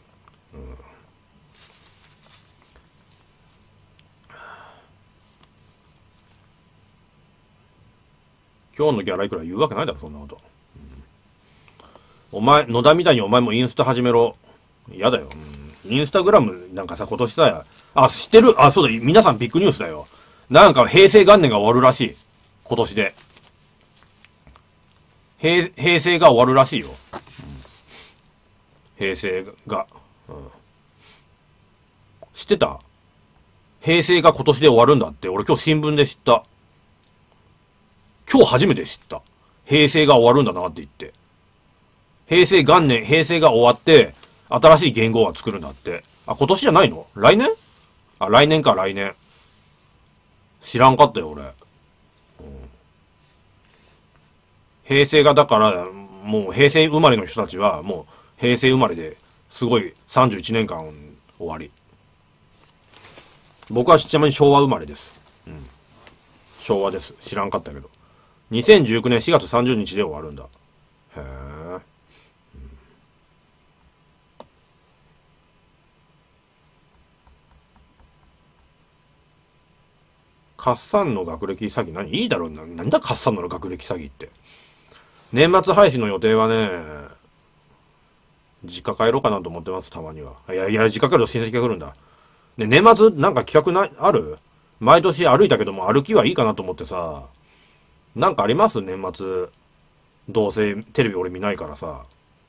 今日のギャラいくら言うわけないだろ、そんなこと。うん、お前、野田みたいにお前もインスタ始めろ。嫌だよ。うん。インスタグラムなんかさ、今年さ、あ、知ってるあ、そうだ、皆さんビッグニュースだよ。なんか平成元年が終わるらしい。今年で。 平、平成が終わるらしいよ。うん、平成が、うん。知ってた？平成が今年で終わるんだって、俺今日新聞で知った。今日初めて知った。平成が終わるんだなって言って。平成元年、平成が終わって、新しい元号が作るんだって。あ、今年じゃないの？来年？あ、来年か、来年。知らんかったよ、俺。うん、平成がだから、もう平成生まれの人たちは、もう平成生まれですごいさんじゅういちねんかん終わり。僕はちなみに昭和生まれです。うん。昭和です。知らんかったけど。にせんじゅうきゅうねんしがつさんじゅうにちで終わるんだ。へえ。うん、カッサンの学歴詐欺何？いいだろうな。なんだカッサンの学歴詐欺って。年末配信の予定はね、実家帰ろうかなと思ってます、たまには。いやいや、実家帰ると親戚が来るんだ。ね、年末なんか企画ない、ある？毎年歩いたけども歩きはいいかなと思ってさ。なんかあります？年末。どうせテレビ俺見ないからさ。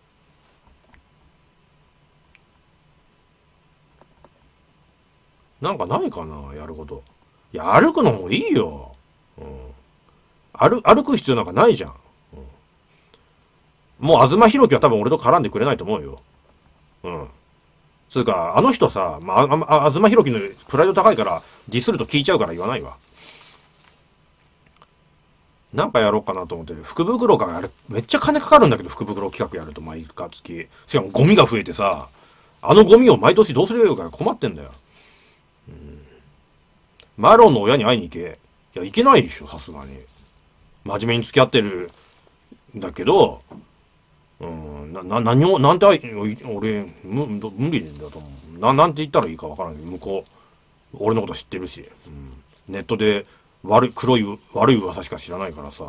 なんかないかな、やること。いや、歩くのもいいよ。うん。歩、歩く必要なんかないじゃん。うん、もう、東博樹は多分俺と絡んでくれないと思うよ。うん。つうか、あの人さ、まあ、あ、あ、東博樹のプライド高いから、ディスると聞いちゃうから言わないわ。なんかやろうかなと思って、福袋があれ、めっちゃ金かかるんだけど、福袋企画やると毎月。しかもゴミが増えてさ、あのゴミを毎年どうするよか困ってんだよ。うん、マロンの親に会いに行け。いや、行けないでしょ、さすがに。真面目に付き合ってるんだけど、うん、な、な、何を、なんて、俺、む、無理だと思う。な、なんて言ったらいいかわからないけど、向こう、俺のこと知ってるし、うん、ネットで悪い、黒い、悪い噂しか知らないからさ、うん、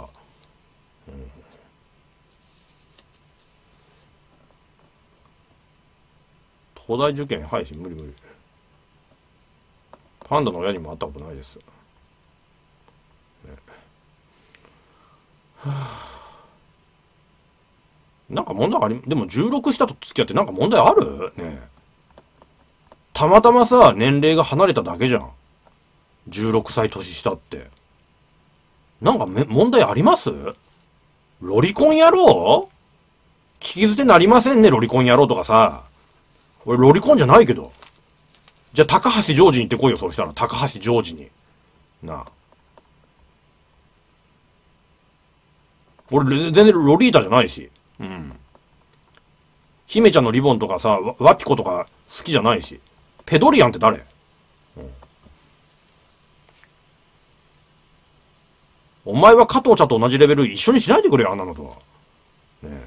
東大受験配信無理無理。パンダの親にも会ったことないです。ね、はあ、なんか問題あり、でもじゅうろくしたと付き合ってなんか問題ある？ねえ。たまたまさ、年齢が離れただけじゃん。じゅうろくさい年下って。なんかめ、問題あります？ロリコン野郎？聞き捨てなりませんね、ロリコン野郎とかさ。俺ロリコンじゃないけど。じゃあ、高橋ジョージに行ってこいよ、そしたら。高橋ジョージに。なあ。俺、全然ロリータじゃないし。うん。姫ちゃんのリボンとかさ、ワワピコとか好きじゃないし。ペドリアンって誰？うん、お前は加藤茶と同じレベル一緒にしないでくれよ、あんなのとは。ねえ。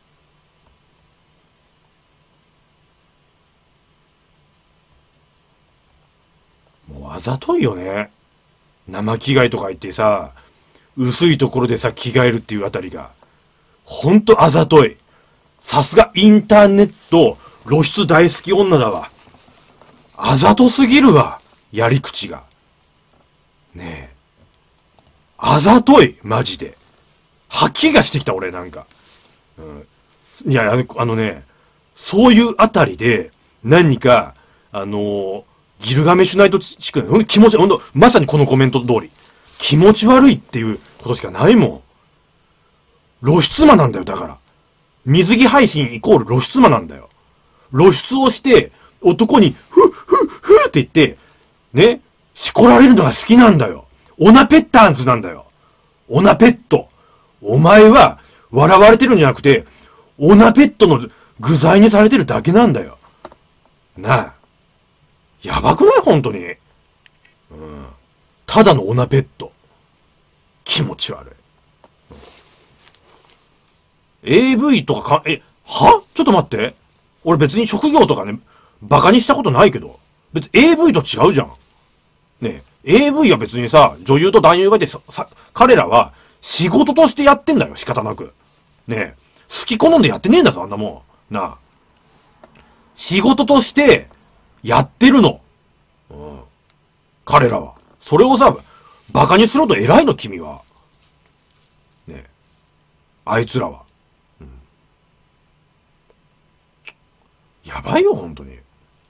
もうあざといよね。生着替えとか言ってさ、薄いところでさ、着替えるっていうあたりが。ほんとあざとい。さすがインターネット露出大好き女だわ。あざとすぎるわ。やり口が。ねえ。あざとい。マジで。吐きがしてきた俺なんか。うん、いや、あの、あのね、そういうあたりで何か、あのー、ギルガメシュナイト地区、ほんと気持ち、ほんと、まさにこのコメント通り。気持ち悪いっていうことしかないもん。露出魔なんだよ、だから。水着配信イコール露出魔なんだよ。露出をして、男に、ふっ、ふっ、ふっって言って、ね、しこられるのが好きなんだよ。オナペッターンズなんだよ。オナペット。お前は、笑われてるんじゃなくて、オナペットの具材にされてるだけなんだよ。なあ。やばくない？本当に。うん。ただのオナペット。気持ち悪い。エーブイ とかか、え、は？ちょっと待って。俺別に職業とかね、バカにしたことないけど。別に エーブイ と違うじゃん。ねえ、エーブイ は別にさ、女優と男優がいてさ、さ、彼らは仕事としてやってんだよ、仕方なく。ねえ、好き好んでやってねえんだぞ、あんなもん。なあ。仕事として、やってるの。うん。彼らは。それをさ、バカにすると偉いの、君は。ねえ。 あいつらは。うん、やばいよ、本当に。い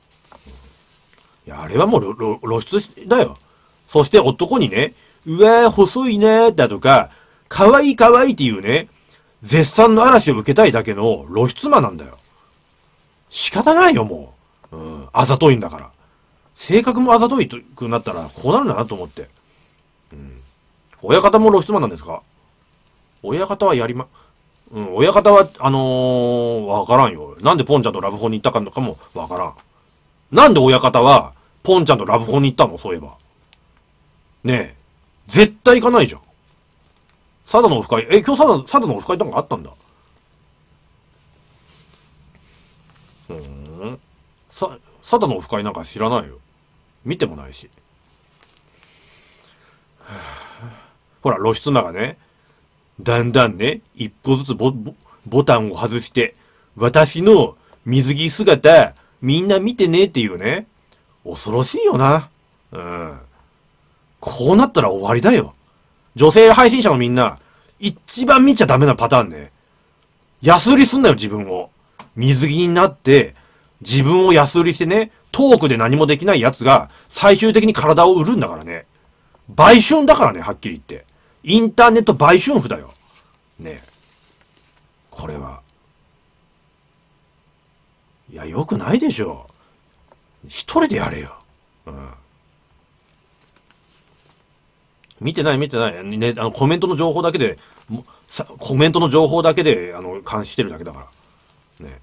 や、あれはもう露露出だよ。そして男にね、うわー、細いねーだとか、かわいいかわいいっていうね、絶賛の嵐を受けたいだけの露出魔なんだよ。仕方ないよ、もう。うん、あざといんだから。性格もあざといくなったら、こうなるんだなと思って。うん。親方も露出魔なんですか？親方はやりま、うん、親方は、あのー、わからんよ。なんでポンちゃんとラブホに行ったかとかもわからん。なんで親方は、ポンちゃんとラブホに行ったの？そういえば。ねえ。絶対行かないじゃん。サダのオフ会、え、今日サダ、サダのオフ会とかあったんだ。うーん。さ、サダのオフ会なんか知らないよ。見てもないし。ほら、露出魔がね、だんだんね、一個ずつボ、ボ、ボタンを外して、私の水着姿、みんな見てねっていうね。恐ろしいよな。うん。こうなったら終わりだよ。女性配信者のみんな、一番見ちゃダメなパターンね。安売りすんなよ、自分を。水着になって、自分を安売りしてね、トークで何もできない奴が、最終的に体を売るんだからね。売春だからね、はっきり言って。インターネット売春婦だよ。ねえ。これは。いや、良くないでしょ。一人でやれよ。うん。見てない見てない。ね、あの、コメントの情報だけで、さコメントの情報だけで、あの、監視してるだけだから。ね。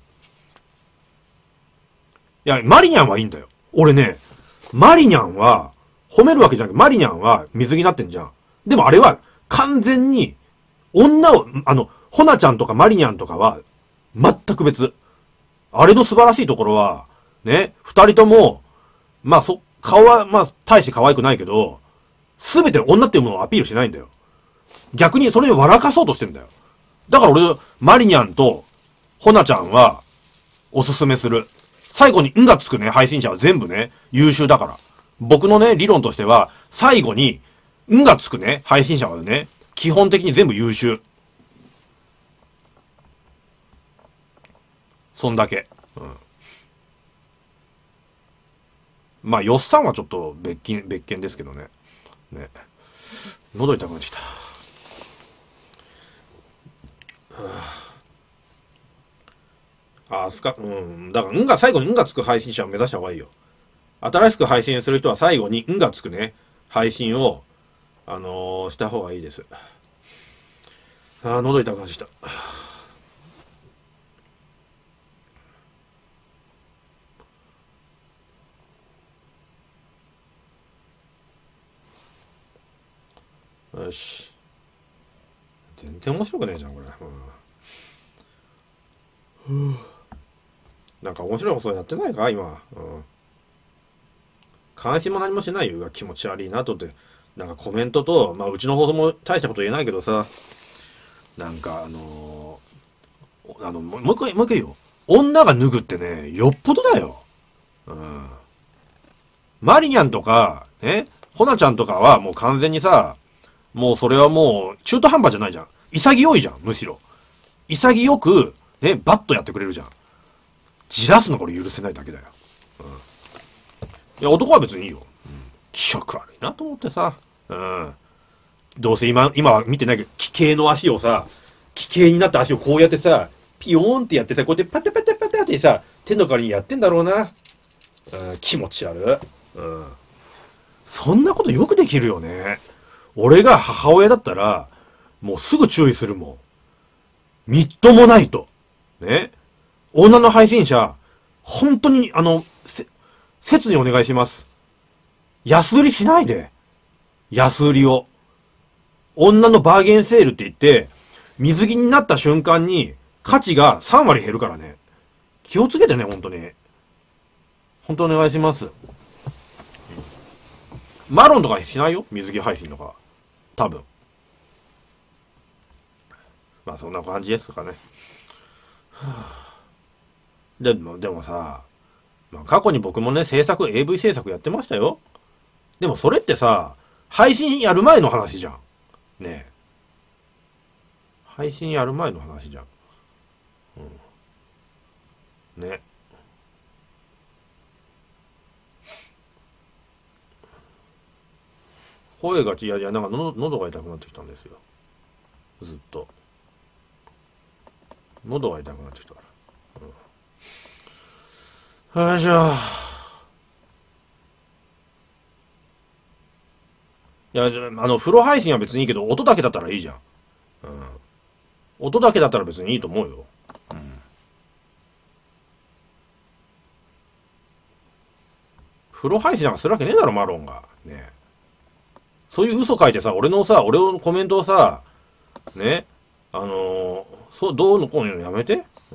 いや、マリニャンはいいんだよ。俺ね、マリニャンは、褒めるわけじゃなくて、マリニャンは水着になってんじゃん。でもあれは、完全に、女を、あの、ホナちゃんとかマリニャンとかは、全く別。あれの素晴らしいところは、ね、二人とも、まあそ、顔は、まあ、大して可愛くないけど、すべて女っていうものをアピールしないんだよ。逆にそれを笑かそうとしてんだよ。だから俺、マリニャンと、ホナちゃんは、おすすめする。最後にんがつくね、配信者は全部ね、優秀だから。僕のね、理論としては、最後に、んがつくね、配信者はね、基本的に全部優秀。そんだけ。うん。まあ、よっさんはちょっと別件、別件ですけどね。ね。喉痛くなってきた。ああ、すか、うん。だから、んが、最後にんがつく配信者を目指した方がいいよ。新しく配信する人は最後にんがつくね、配信を、あのー、した方がいいです。ああ、喉痛くなってきた。よし。全然面白くねえじゃん、これ。うん、なんか面白い放送やってないか今。うん。監視も何もしないよ。うわ、気持ち悪いなとって。なんかコメントと、まあ、うちの放送も大したこと言えないけどさ、なんか、あのー、あの、もう一回、もう一回言うよ。女が脱ぐってね、よっぽどだよ。うん。マリニャンとか、ね、ホナちゃんとかはもう完全にさ、もうそれはもう中途半端じゃないじゃん。潔いじゃん、むしろ。潔く、ね、バッとやってくれるじゃん。じらすのこれ許せないだけだよ。うん。いや、男は別にいいよ。うん。気色悪いなと思ってさ。うん。どうせ今、今は見てないけど、奇形の足をさ、奇形になった足をこうやってさ、ピヨーンってやってさ、こうやってパタパタパタってさ、手の代わりにやってんだろうな。うん、気持ち悪い。うん。そんなことよくできるよね。俺が母親だったら、もうすぐ注意するもん。みっともないと。ね。女の配信者、本当に、あの、せ、切にお願いします。安売りしないで。安売りを。女のバーゲンセールって言って、水着になった瞬間に価値がさん割減るからね。気をつけてね、本当に。本当お願いします。マロンとかしないよ、水着配信とか。多分。まあそんな感じですかね。でも、でもさ、まあ、過去に僕もね、制作、エーブイ 制作やってましたよ。でもそれってさ、配信やる前の話じゃん。ねえ。 配信やる前の話じゃん。うん。ね。声が、いやいや、なんかの喉が痛くなってきたんですよ。ずっと。喉が痛くなってきたから。うん。よいしょ。いや、あの、風呂配信は別にいいけど、音だけだったらいいじゃん。うん。音だけだったら別にいいと思うよ。うん。風呂配信なんかするわけねえだろ、マロンが。ね。そういう嘘書いてさ、俺のさ、俺のコメントをさ、ね、あのー、そう、どうのこうのやめて。うん。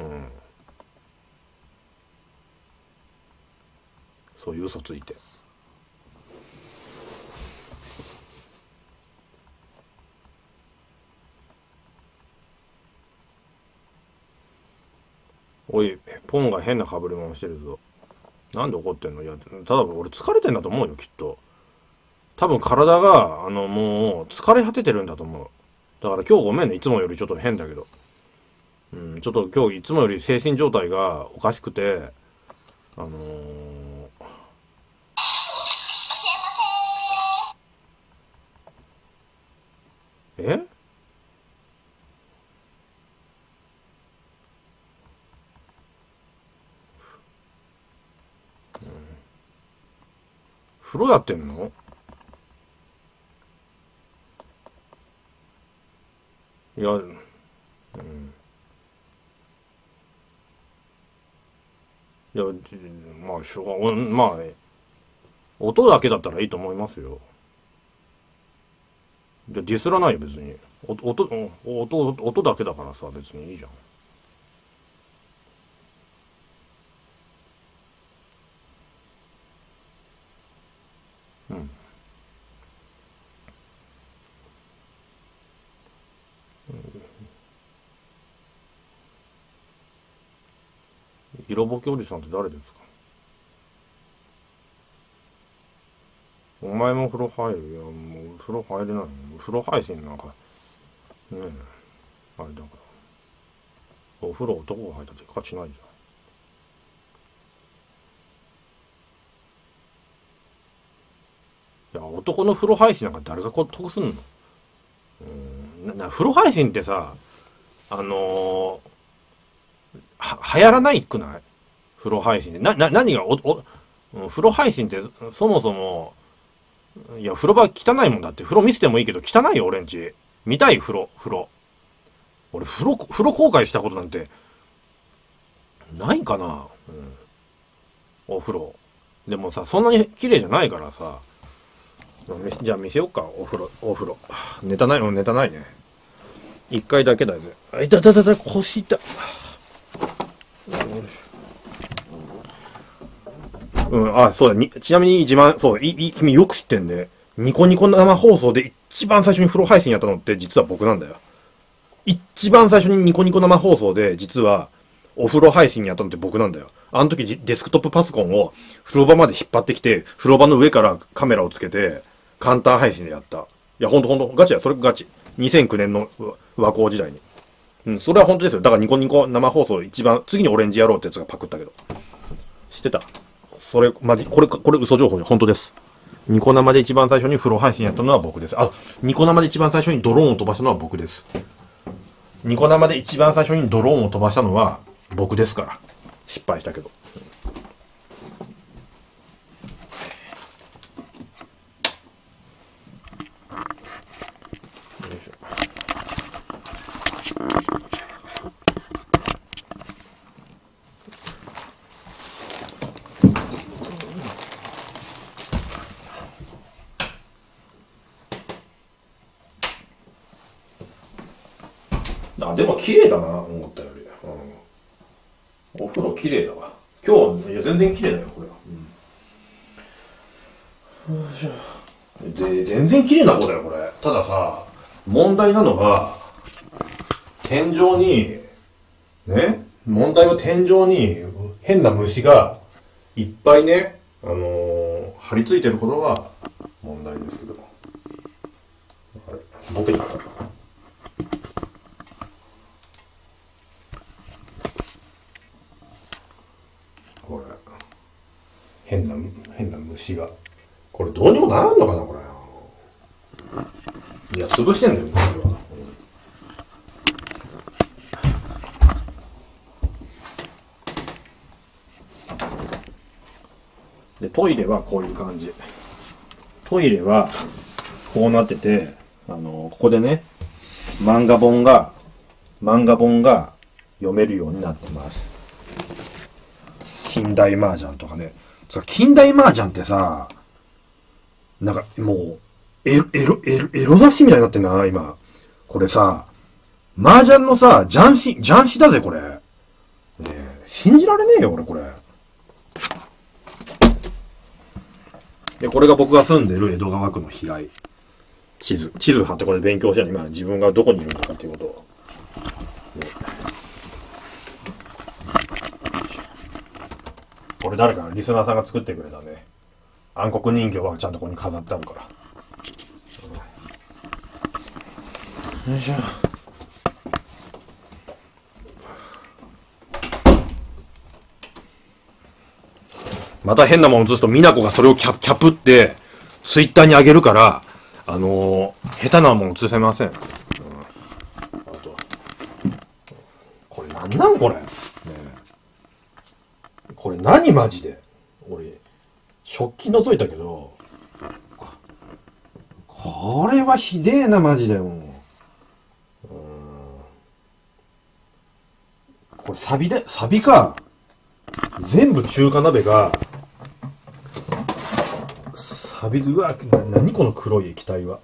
そういう嘘ついて。おい、ポンが変な被り物してるぞ。なんで怒ってんの？いや、ただ俺疲れてんだと思うよ、きっと。多分体が、あの、もう、疲れ果ててるんだと思う。だから今日ごめんね、いつもよりちょっと変だけど。うん、ちょっと今日いつもより精神状態がおかしくて、あのー、え風呂やってんの？いや、うん。いや、まあ、しょうが、まあ、音だけだったらいいと思いますよ。で、ディスらないよ、別に。音、音、音、音だけだからさ、別にいいじゃん。うん。色ぼけおじさんって誰ですか？お前も風呂入る？いや、もう風呂入れないもん。風呂配信なんか、ねえ、あれだから。お風呂男が入ったって価値ないじゃん。いや、男の風呂配信なんか誰がこ得すんの？うんなな風呂配信ってさ、あのー、は、流行らないくない？風呂配信で。な、な、何がお、お、うん風呂配信ってそもそも、いや、風呂場汚いもんだって。風呂見せてもいいけど汚いよ、俺んち。見たい、風呂、風呂。俺、風呂、風呂後悔したことなんて、ないかな。うん、お風呂。でもさ、そんなに綺麗じゃないからさ。じゃあ見せようか、お風呂、お風呂。ネタないの？ネタないね。一回だけだぜ。あ、いたたたた、腰痛。うん、あ、そうだ、に、ちなみに自慢、そう、い、い、君よく知ってんで、ニコニコ生放送で一番最初に風呂配信やったのって実は僕なんだよ。一番最初にニコニコ生放送で実はお風呂配信やったのって僕なんだよ。あの時デスクトップパソコンを風呂場まで引っ張ってきて、風呂場の上からカメラをつけて、簡単配信でやった。いや、ほんとほんと、ガチや、それガチ。にせんきゅうねんの和光時代に。うん、それは本当ですよ。だからニコニコ生放送一番、次にオレンジ野郎ってやつがパクったけど。知ってた？それ、マジ、これ、これ嘘情報じゃ、本当です。ニコ生で一番最初に風呂配信やったのは僕です。あ、ニコ生で一番最初にドローンを飛ばしたのは僕です。ニコ生で一番最初にドローンを飛ばしたのは僕ですから。失敗したけど。よいしょ。あ、でも綺麗だな、思ったより。うん、お風呂綺麗だわ。今日、いや、全然綺麗だよ、これは。うん、よいしょ。で、全然綺麗な方だよ、これ。たださ、問題なのが、天井に、ね、問題は天井に変な虫がいっぱいね、あのー、張り付いてることが問題ですけど。あれ、ボケちゃったかな。 牛が。これどうにもならんのかな、これ。いや、潰してんだよ、これは。で、トイレはこういう感じ。トイレは、こうなってて、あの、ここでね、漫画本が、漫画本が読めるようになってます。近代麻雀とかね。近代麻雀ってさ、なんかもう、エロ、エロ、エロ、エロ雑誌みたいになってんだな、今。これさ、麻雀のさ、雀士、雀士だぜ、これ。ねえ、信じられねえよ、俺、これ。で、これが僕が住んでる江戸川区の平井。地図。地図貼ってこれ勉強してる今、自分がどこにいるのかっていうことを。ね、これ誰かリスナーさんが作ってくれたね。暗黒人形はちゃんとここに飾ってあるから。よいしょ。また変なもの映すと、美奈子がそれをキャキャプって、ツイッターに上げるから、あのー、下手なもの映せません。うん、あと、これなんなんこれ、ね、これ何マジで俺、食器覗いたけど、これはひでえな、マジでもう。うん、これサビで、サビか。全部中華鍋が、サビ、うわ、な、何この黒い液体は。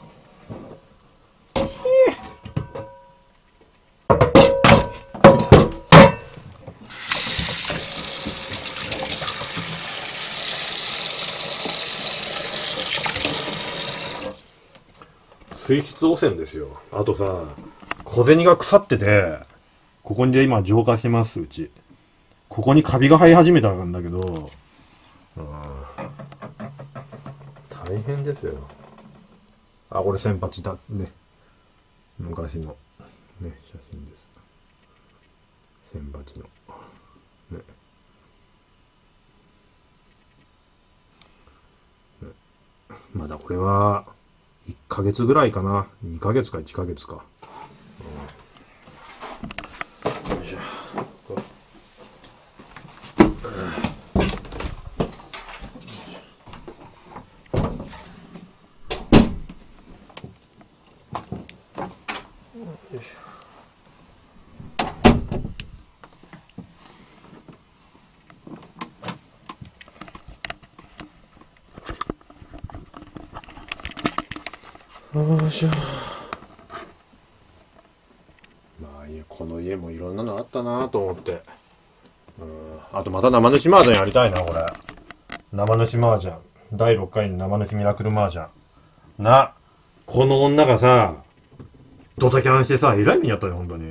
水質汚染ですよ。あとさ、小銭が腐ってて、ここにで今浄化してます、うち。ここにカビが生え始めたんだけど、うん、大変ですよ。あ、これ先発だね。昔のね、写真です。先発の。ね。ね、まだこれは、いっかげつぐらいかな。にかげつかいっかげつか。うん、よいしょ。よいしょ。よいしょ。まあいや、この家もいろんなのあったなと思って。うん。あとまた生主麻雀やりたいな、これ。生主麻雀。だいろっかいの生主ミラクル麻雀。な、この女がさ、ドタキャンしてさ、えらい目にあったよ、ほんとに。うん、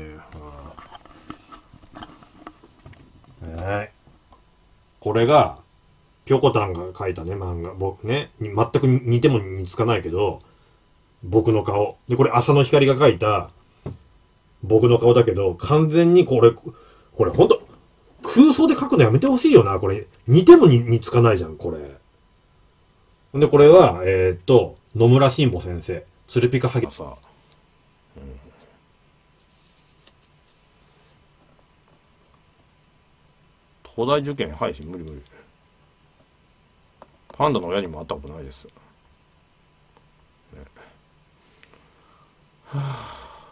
ね、これが、ぴょこたんが書いたね、漫画。僕ね、全く似ても似つかないけど、僕の顔。で、これ朝の光が描いた、僕の顔だけど、完全にこれ、これほんと、空想で描くのやめてほしいよな、これ。似ても似つかないじゃん、これ。で、これは、えー、っと、野村慎吾先生。鶴ピカハゲさ、うん、東大受験配信無理無理。パンダの親にも会ったことないです。ね、はあ、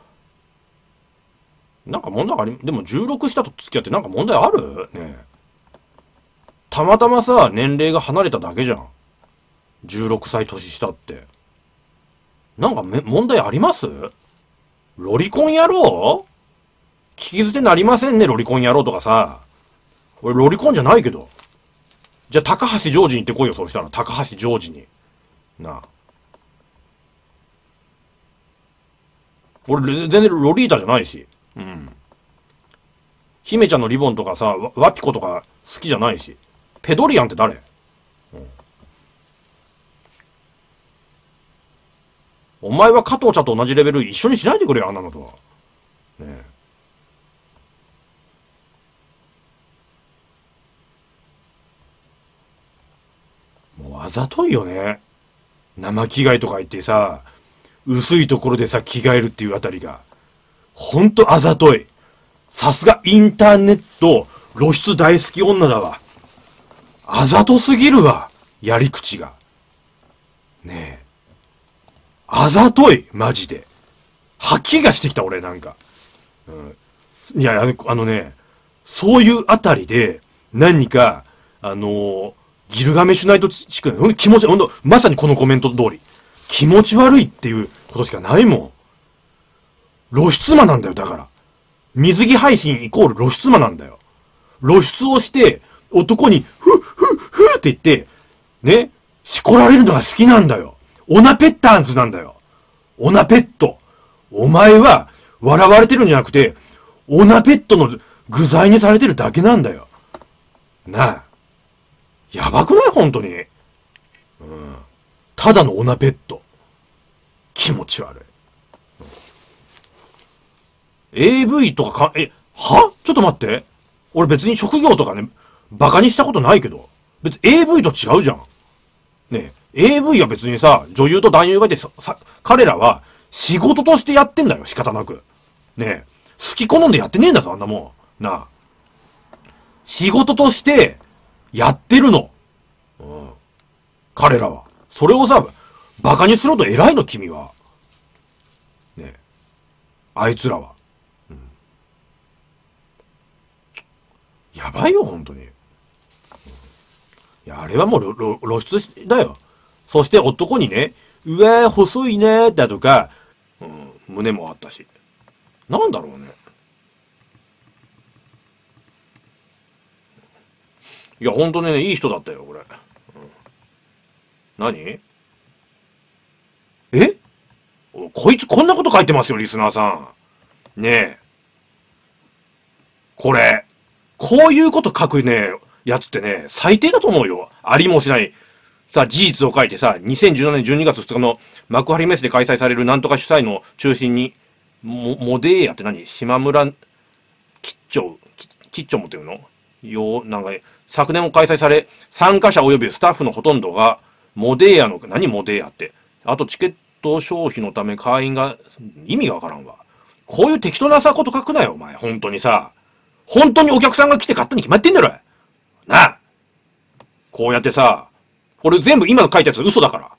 なんか問題あり、でもじゅうろくしたと付き合ってなんか問題あるね。たまたまさ、年齢が離れただけじゃん。じゅうろくさい年下って。なんかめ問題あります？ロリコン野郎？聞き捨てなりませんね、ロリコン野郎とかさ。俺ロリコンじゃないけど。じゃあ高橋ジョージに行ってこいよ、そうしたら。高橋ジョージに。なあ。俺全然ロリータじゃないし。うん。姫ちゃんのリボンとかさ、ワワピコとか好きじゃないし。ペドリアンって誰？うん、お前は加藤茶と同じレベル一緒にしないでくれよ、あんなのとは。ねえ。もうざといよね。生着替えとか言ってさ、薄いところでさ、着替えるっていうあたりが。ほんとあざとい。さすがインターネット露出大好き女だわ。あざとすぎるわ。やり口が。ねえ。あざとい。マジで。吐きがしてきた俺なんか。うん、いや、あの、あのね、そういうあたりで何か、あのー、ギルガメシュナイト地区、ほんと気持ち、ほんと、まさにこのコメント通り。気持ち悪いっていうことしかないもん。露出魔なんだよ、だから。水着配信イコール露出魔なんだよ。露出をして、男に、ふっ、ふっ、ふっって言って、ね、しこられるのが好きなんだよ。オナペッターズなんだよ。オナペット。お前は、笑われてるんじゃなくて、オナペットの具材にされてるだけなんだよ。なあ。やばくない本当に。うん。ただのオナペット。気持ち悪い。エーブイ とかか、え、はちょっと待って。俺別に職業とかね、バカにしたことないけど。別に エーブイ と違うじゃん。ねえ、エーブイ は別にさ、女優と男優がいてさ、さ彼らは仕事としてやってんだよ、仕方なく。ねえ、好き好んでやってねえんだぞ、あんなもん。なあ。仕事としてやってるの。うん。彼らは。それをさ、バカにすると偉いの、君は。ねえ。あいつらは。うん。やばいよ、本当に。うん、いや、あれはもう露、露出だよ。そして男にね、うわー、細いねー、だとか、うん、胸もあったし。なんだろうね。いや、ほんとね、いい人だったよ、これ。うん、何えこいつこんなこと書いてますよ、リスナーさん。ねえ。これ、こういうこと書くね、やつってね、最低だと思うよ。ありもしない。さ、事実を書いてさ、にせんじゅうななねんじゅうにがつふつかの幕張メッセで開催されるなんとか主催の中心に、モモデーヤって何島村吉兆、吉兆もっていうのよ、なんか、昨年も開催され、参加者及びスタッフのほとんどが、モデーヤの、何モデーヤって。あとチケット消費のため会員が、意味がわからんわ。こういう適当なさこと書くなよ、お前。本当にさ。本当にお客さんが来て買ったに決まってんだろ。なあ。こうやってさ、これ全部今の書いたやつ嘘だから。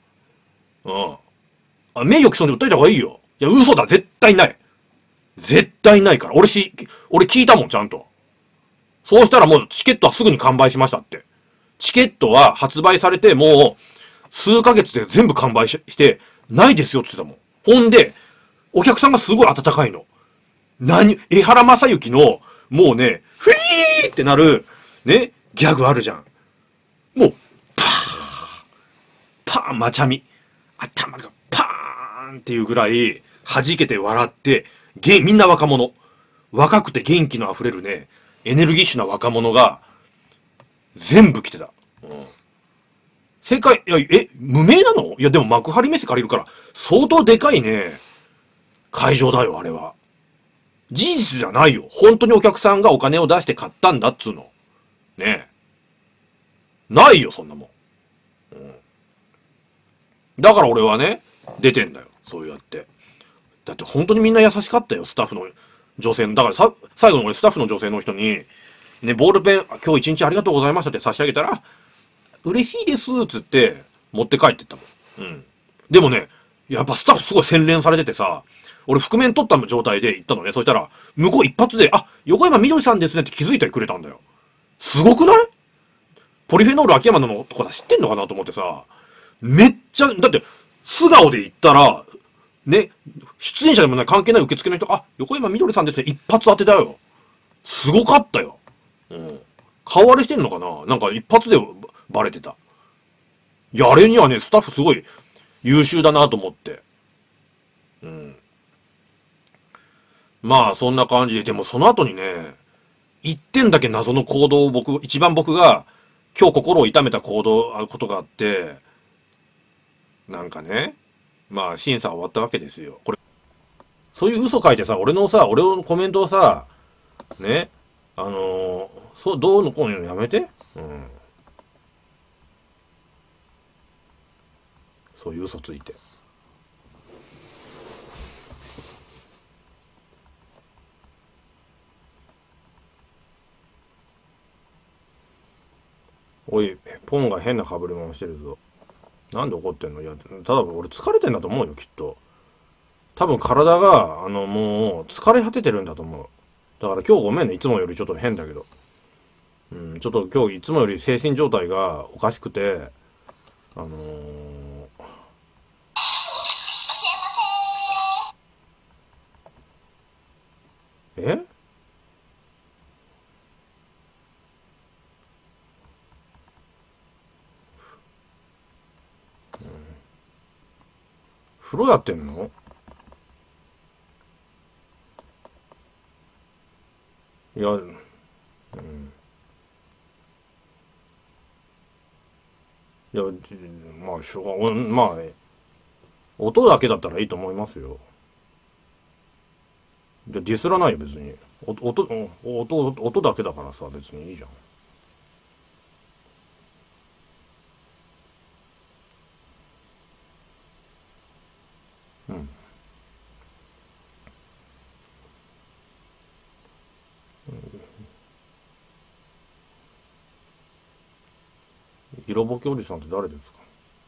うん。あ、名誉毀損で訴えた方がいいよ。いや、嘘だ。絶対ない。絶対ないから。俺し、俺聞いたもん、ちゃんと。そうしたらもうチケットはすぐに完売しましたって。チケットは発売されてもう数ヶ月で全部完売しして、ないですよって言ってたもん。ほんで、お客さんがすごい温かいの。何、江原正幸の、もうね、フィーってなる、ね、ギャグあるじゃん。もう、パーン、パーン、まちゃみ。頭がパーンっていうぐらい、弾けて笑って、げみんな若者。若くて元気の溢れるね、エネルギッシュな若者が、全部来てた。うん。世界、いや、え、無名なのいや、でも幕張メッセ借りるから、相当でかいね、会場だよ、あれは。事実じゃないよ。本当にお客さんがお金を出して買ったんだっつうの。ねえ。ないよ、そんなもん。うん。だから俺はね、出てんだよ。そうやって。だって本当にみんな優しかったよ、スタッフの女性の。だからさ、最後に俺スタッフの女性の人に、ね、ボールペン、今日一日ありがとうございましたって差し上げたら、嬉しいですっつって持って帰ってったもん。うん。でもね、やっぱスタッフすごい洗練されててさ、俺覆面取った状態で行ったのね。そしたら、向こう一発で、あ、横山みどりさんですねって気づいてくれたんだよ。すごくない？ポリフェノール秋山のとこだ知ってんのかなと思ってさ、めっちゃ、だって、素顔で言ったら、ね、出演者でもない関係ない受付の人、あ、横山みどりさんですね、一発当てだよ。すごかったよ。うん。顔割れしてんのかななんか一発でバレてた。いや、あれにはね、スタッフすごい優秀だなと思って。うん。まあ、そんな感じで、でもその後にね、一点だけ謎の行動を僕、一番僕が、今日心を痛めた行動、あことがあって、なんかね、まあ、審査終わったわけですよ。これ、そういう嘘書いてさ、俺のさ、俺のコメントをさ、ね、あのーそう、どうのこうのやめて。うん。 そういう嘘ついて。おい、ポンが変な被り物してるぞ。なんで怒ってんの？いや、ただ俺疲れてんだと思うよ、きっと。多分体が、あの、もう、疲れ果ててるんだと思う。だから今日ごめんね、いつもよりちょっと変だけど。うん、ちょっと今日いつもより精神状態がおかしくて、あのー、え風呂やってんの？いや、うん。いや、まあ、しょうが、まあ、音だけだったらいいと思いますよ。で、ディスらないよ、別に。お音、音、音だけだからさ、別にいいじゃん。うん。色ぼけおじさんって誰ですか？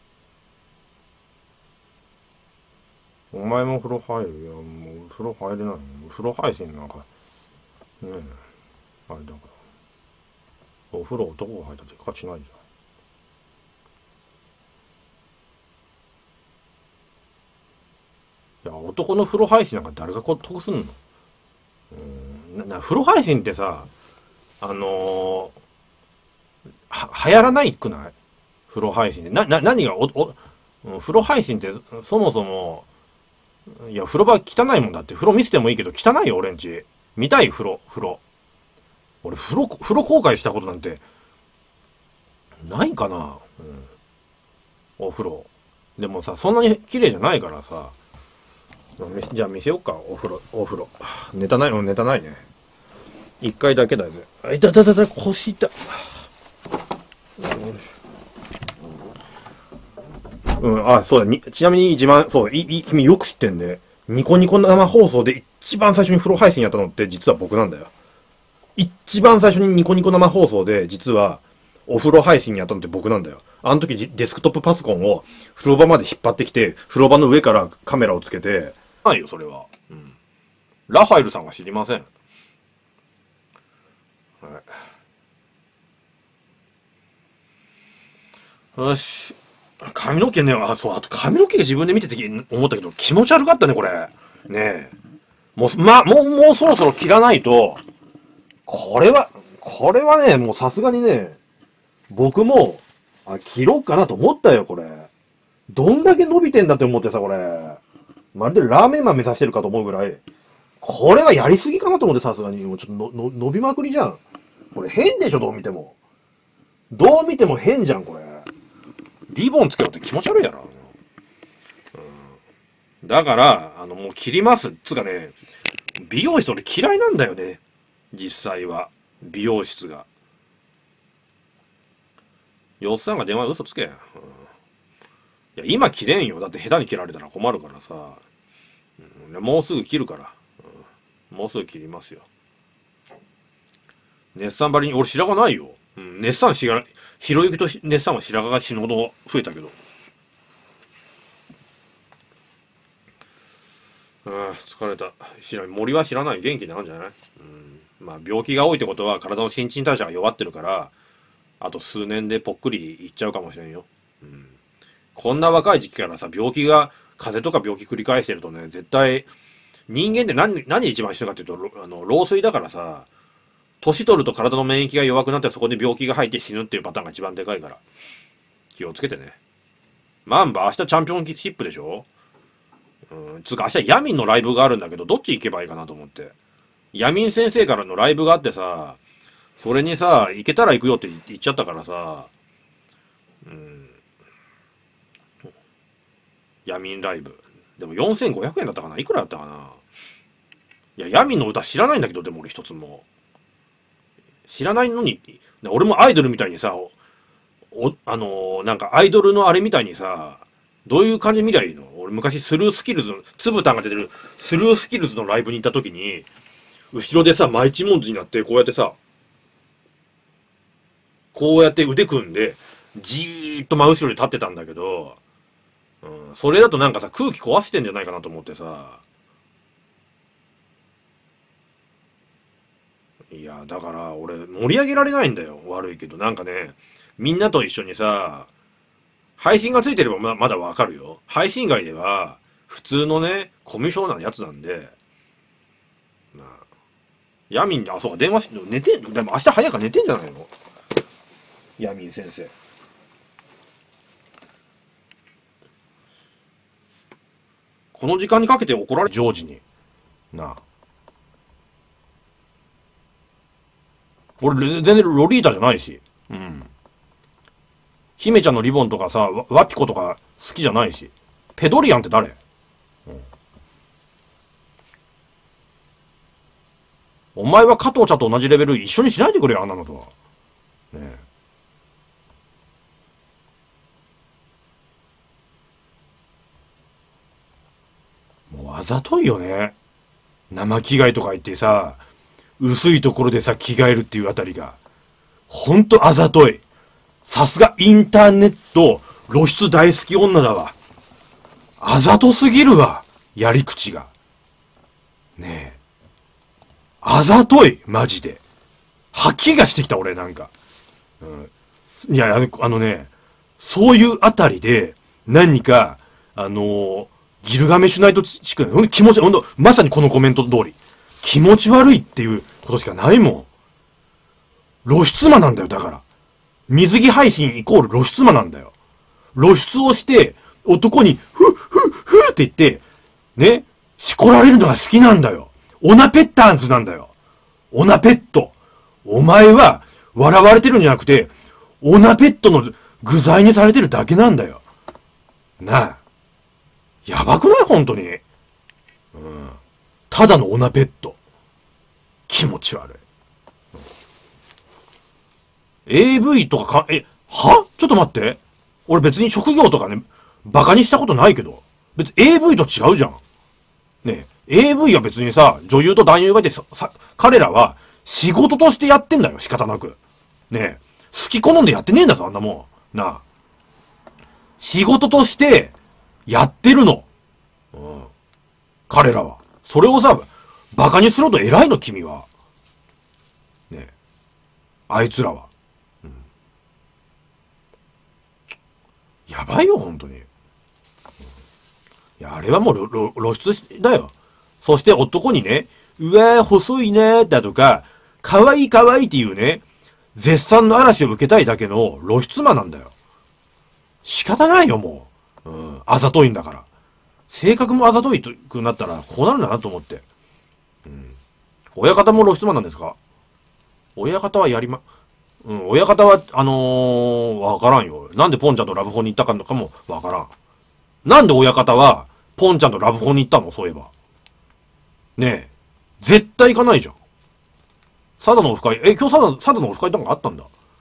お前も風呂入る？いや、もう風呂入れない。風呂配信なんか、ねえ、あれだから。お風呂男が入ったって価値ないじゃん。いや、男の風呂配信なんか誰がこ得すんの？うんなな風呂配信ってさ、あのーは、流行らないくない？風呂配信で。な、な、何がお、お、うん風呂配信ってそもそも、いや、風呂場汚いもんだって。風呂見せてもいいけど汚いよ、俺んち。見たい、風呂、風呂。俺、風呂、風呂後悔したことなんて、ないかな、うん、お風呂。でもさ、そんなに綺麗じゃないからさ。じゃあ見せよっか、お風呂、お風呂。ネタないの？ネタないね。一回だけだよね。あ、いたたたた、腰痛。うん、あ、そうだ、に、ちなみに自慢、そう、い、い、君よく知ってんで、ニコニコ生放送で一番最初に風呂配信やったのって実は僕なんだよ。一番最初にニコニコ生放送で実はお風呂配信やったのって僕なんだよ。あの時デスクトップパソコンを風呂場まで引っ張ってきて、風呂場の上からカメラをつけて、ないよ、それは。うん。ラファエルさんは知りません。はい。よし。髪の毛ね、あ、そう、あと髪の毛自分で見てて思ったけど、気持ち悪かったね、これ。ねえ。もう、ま、もう、もうそろそろ切らないと、これは、これはね、もうさすがにね、僕も、あ、切ろうかなと思ったよ、これ。どんだけ伸びてんだって思ってさ、これ。まるでラーメンマン目指してるかと思うぐらい。これはやりすぎかなと思って、さすがに。もうちょっとのの伸びまくりじゃん。これ変でしょ、どう見ても。どう見ても変じゃん、これ。リボンつけろって気持ち悪いやろ。だから、あの、もう切ります。つうかね、美容室俺嫌いなんだよね。実際は。美容室が。よっさんが電話で嘘つけ。うん、いや、今切れんよ。だって下手に切られたら困るからさ。うん、もうすぐ切るから、うん。もうすぐ切りますよ。熱産張りに、俺白髪ないよ。うん、熱産しが、ひろゆきと熱産は白髪が死ぬほど増えたけど。ああ、疲れた。知ら森は知らない。元気になるんじゃない？うん。まあ、病気が多いってことは体の新陳代謝が弱ってるから、あと数年でぽっくりいっちゃうかもしれんよ。うん。こんな若い時期からさ、病気が、風邪とか病気繰り返してるとね、絶対、人間って何、何一番してるかっていうと、あの、老衰だからさ、年取ると体の免疫が弱くなってそこで病気が入って死ぬっていうパターンが一番でかいから。気をつけてね。マンバ明日チャンピオンシップでしょ？うん、つうか明日ヤミンのライブがあるんだけど、どっち行けばいいかなと思って。ヤミン先生からのライブがあってさ、それにさ、行けたら行くよって言っちゃったからさ、うん、ヤミンライブ。でもよんせんごひゃくえんだったかな？いくらだったかな？いや、ヤミンの歌知らないんだけど、でも俺一つも。知らないのに、俺もアイドルみたいにさ、お、あのーなんかアイドルのあれみたいにさ、 どういう感じで見りゃいいの？俺昔スルースキルズの、つぶたんが出てるスルースキルズのライブに行った時に、後ろでさ、マイチモンズになって、こうやってさ、こうやって腕組んで、じーっと真後ろに立ってたんだけど、うん、それだとなんかさ、空気壊してんじゃないかなと思ってさ。いや、だから俺盛り上げられないんだよ。悪いけど。なんかね、みんなと一緒にさ、配信がついてればままだわかるよ。配信外では、普通のね、コミュ障なやつなんで、なあ、ヤミンに、あ、そうか、電話し、寝てんの？でも明日早いから寝てんじゃないの？ヤミン先生。この時間にかけて怒られ、ジョージに。なあ。俺、全然ロリータじゃないし。うん。姫ちゃんのリボンとかさ、ワワピコとか好きじゃないし。ペドリアンって誰？うん、お前は加藤茶と同じレベル一緒にしないでくれよ、あんなのとは。ねえ。もうあざといよね。生着替えとか言ってさ、薄いところでさ、着替えるっていうあたりが。ほんとあざとい。さすがインターネット露出大好き女だわ。あざとすぎるわ。やり口が。ねえ。あざとい。マジで。吐きがしてきた俺なんか。うん、いや、あのね、そういうあたりで何か、あのー、ギルガメシュナイト地区、ほんと気持ち、ほんと、まさにこのコメント通り。気持ち悪いっていうことしかないもん。露出魔なんだよ、だから。水着配信イコール露出魔なんだよ。露出をして、男に、ふっ、ふっ、ふっって言って、ね、しこられるのが好きなんだよ。オナペッターンズなんだよ。オナペット。お前は、笑われてるんじゃなくて、オナペットの具材にされてるだけなんだよ。なあ。やばくない本当に。うん。ただのオナペット。気持ち悪い。エーブイ とかか、え、はちょっと待って。俺別に職業とかね、バカにしたことないけど。別に エーブイ と違うじゃん。ねえ、エーブイ は別にさ、女優と男優がいてさ、さ彼らは仕事としてやってんだよ、仕方なく。ねえ、好き好んでやってねえんだぞ、あんなもん。なあ。仕事としてやってるの。うん。彼らは。それをさ、バカにすると偉いの、君は。ねえ。あいつらは。やばいよ、本当に。いや、あれはもう露、露出だよ。そして男にね、うわー、細いねーだとか、可愛い可愛いっていうね、絶賛の嵐を受けたいだけの露出魔なんだよ。仕方ないよ、もう。うん、あざといんだから。性格もあざといくなったら、こうなるんだなと思って。うん。親方も露出魔なんですか？親方はやりま、うん、親方は、あのー、わからんよ。なんでポンちゃんとラブホに行ったかとかもわからん。なんで親方は、ポンちゃんとラブホに行ったの？そういえば。ねえ。絶対行かないじゃん。サダのオフ会、え、今日サダ、サダのオフ会とかあったんだ。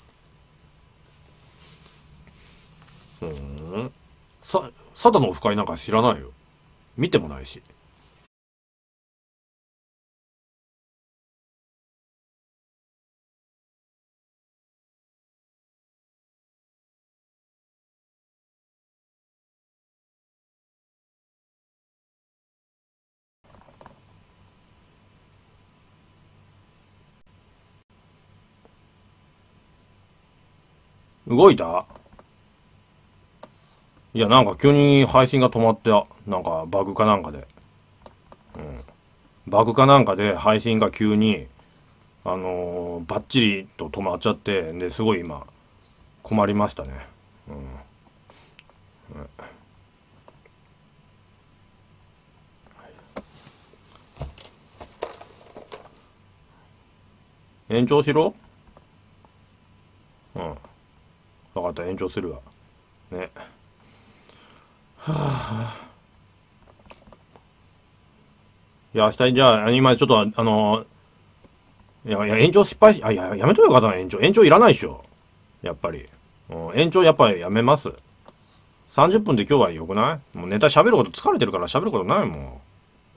うーん。さ、サダのオフ会なんか知らないよ。見てもないし。動いた？いや、なんか急に配信が止まって、なんかバグかなんかで。うん。バグかなんかで配信が急に、あのー、バッチリと止まっちゃって、で、すごい今、困りましたね。うん。延長しろ？うん。わかった、延長するわ。ね。はあ。いや、明日、じゃあ、今ちょっと、あのー、いや、いや、延長失敗し、あ、いや、やめとけよかったな、延長。延長いらないでしょ。やっぱり。うん、延長やっぱりやめます。 さんじゅっぷんで今日はよくない？もうネタ喋ること疲れてるから喋ることないもん。うん、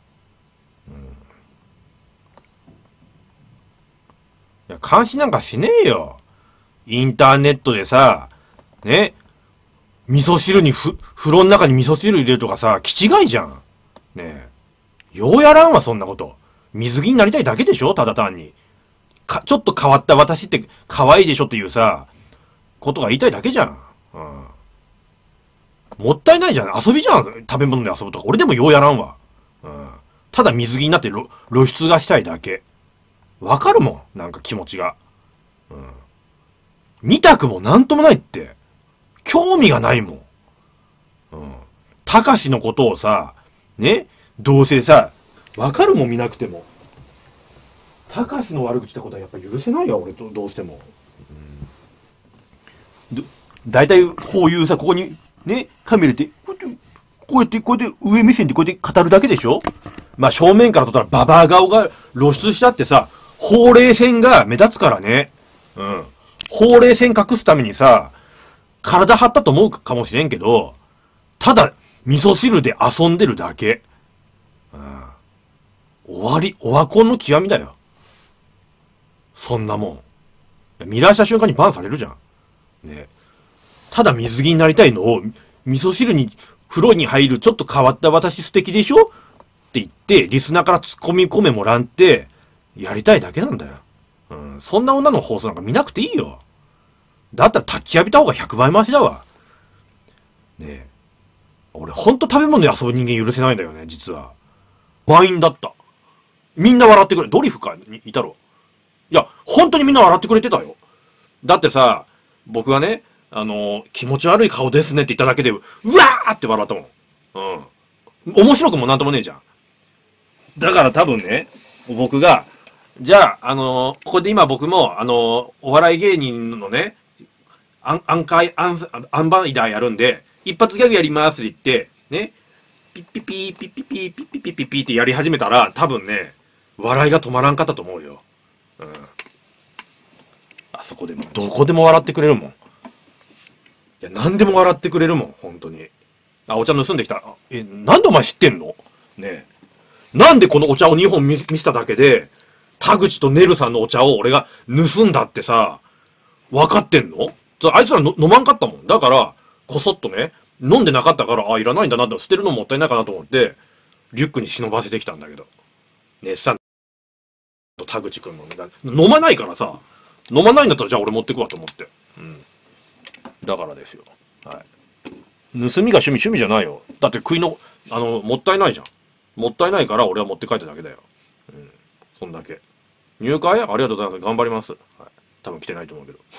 いや、監視なんかしねえよ。インターネットでさ、ね、味噌汁にふ、風呂の中に味噌汁入れるとかさ、気違いじゃん。ねえ。ようやらんわ、そんなこと。水着になりたいだけでしょただ単に。か、ちょっと変わった私って可愛いでしょっていうさ、ことが言いたいだけじゃん。うん。もったいないじゃん。遊びじゃん。食べ物で遊ぶとか。俺でもようやらんわ。うん。ただ水着になって露露出がしたいだけ。わかるもん。なんか気持ちが。うん。見たくもなんともないって。興味がないもん。うん。たかしのことをさ、ね、どうせさ、わかるもん見なくても。たかしの悪口ってことはやっぱ許せないよ、俺と、どうしても。うん、だいたいこういうさ、ここに、ね、カメラで、こうやって、こうやって、こうやって上目線でこうやって語るだけでしょ？まあ正面から撮ったらババア顔が露出しちゃってさ、ほうれい線が目立つからね。うん。ほうれい線隠すためにさ、体張ったと思うかもしれんけど、ただ、味噌汁で遊んでるだけ。うん。終わり、オワコンの極みだよ。そんなもん。ミラーした瞬間にバンされるじゃん。ね。ただ水着になりたいのを、味噌汁に、風呂に入るちょっと変わった私素敵でしょって言って、リスナーから突っ込み込めもらんって、やりたいだけなんだよ。うん。そんな女の放送なんか見なくていいよ。だったら焚き浴びた方がひゃくばい回しだわ。ねえ。俺ほんと食べ物で遊ぶ人間許せないんだよね、実は。ワインだった。みんな笑ってくれ。ドリフかにいたろ。いや、本当にみんな笑ってくれてたよ。だってさ、僕がね、あのー、気持ち悪い顔ですねって言っただけで、うわーって笑ったもん。うん。面白くもなんともねえじゃん。だから多分ね、僕が、じゃあ、あのー、ここで今僕も、あのー、お笑い芸人のね、アン、アンカイ、アン、アンバイダーやるんで、一発ギャグやりますって言って、ね、ピッピピー、ピッピピー、ピッピピピピってやり始めたら、多分ね、笑いが止まらんかったと思うよ。うん。あそこでも、どこでも笑ってくれるもん。いや、何でも笑ってくれるもん、本当に。あ、お茶盗んできた。え、なんでお前知ってんのねえ。なんでこのお茶をにほん見せただけで、田口とネルさんのお茶を俺が盗んだってさ、分かってんの？あいつらの飲まんかったもん。だから、こそっとね、飲んでなかったから、あ、いらないんだなって、捨てるのもったいないかなと思って、リュックに忍ばせてきたんだけど。ね、さんと田口くんのね、飲まないからさ、飲まないんだったらじゃあ俺持ってくわと思って。うん。だからですよ。はい。盗みが趣味、趣味じゃないよ。だって食いの、あの、もったいないじゃん。もったいないから俺は持って帰っただけだよ。うん。そんだけ。入会ありがとうございます。頑張ります。はい。多分来てないと思うけど。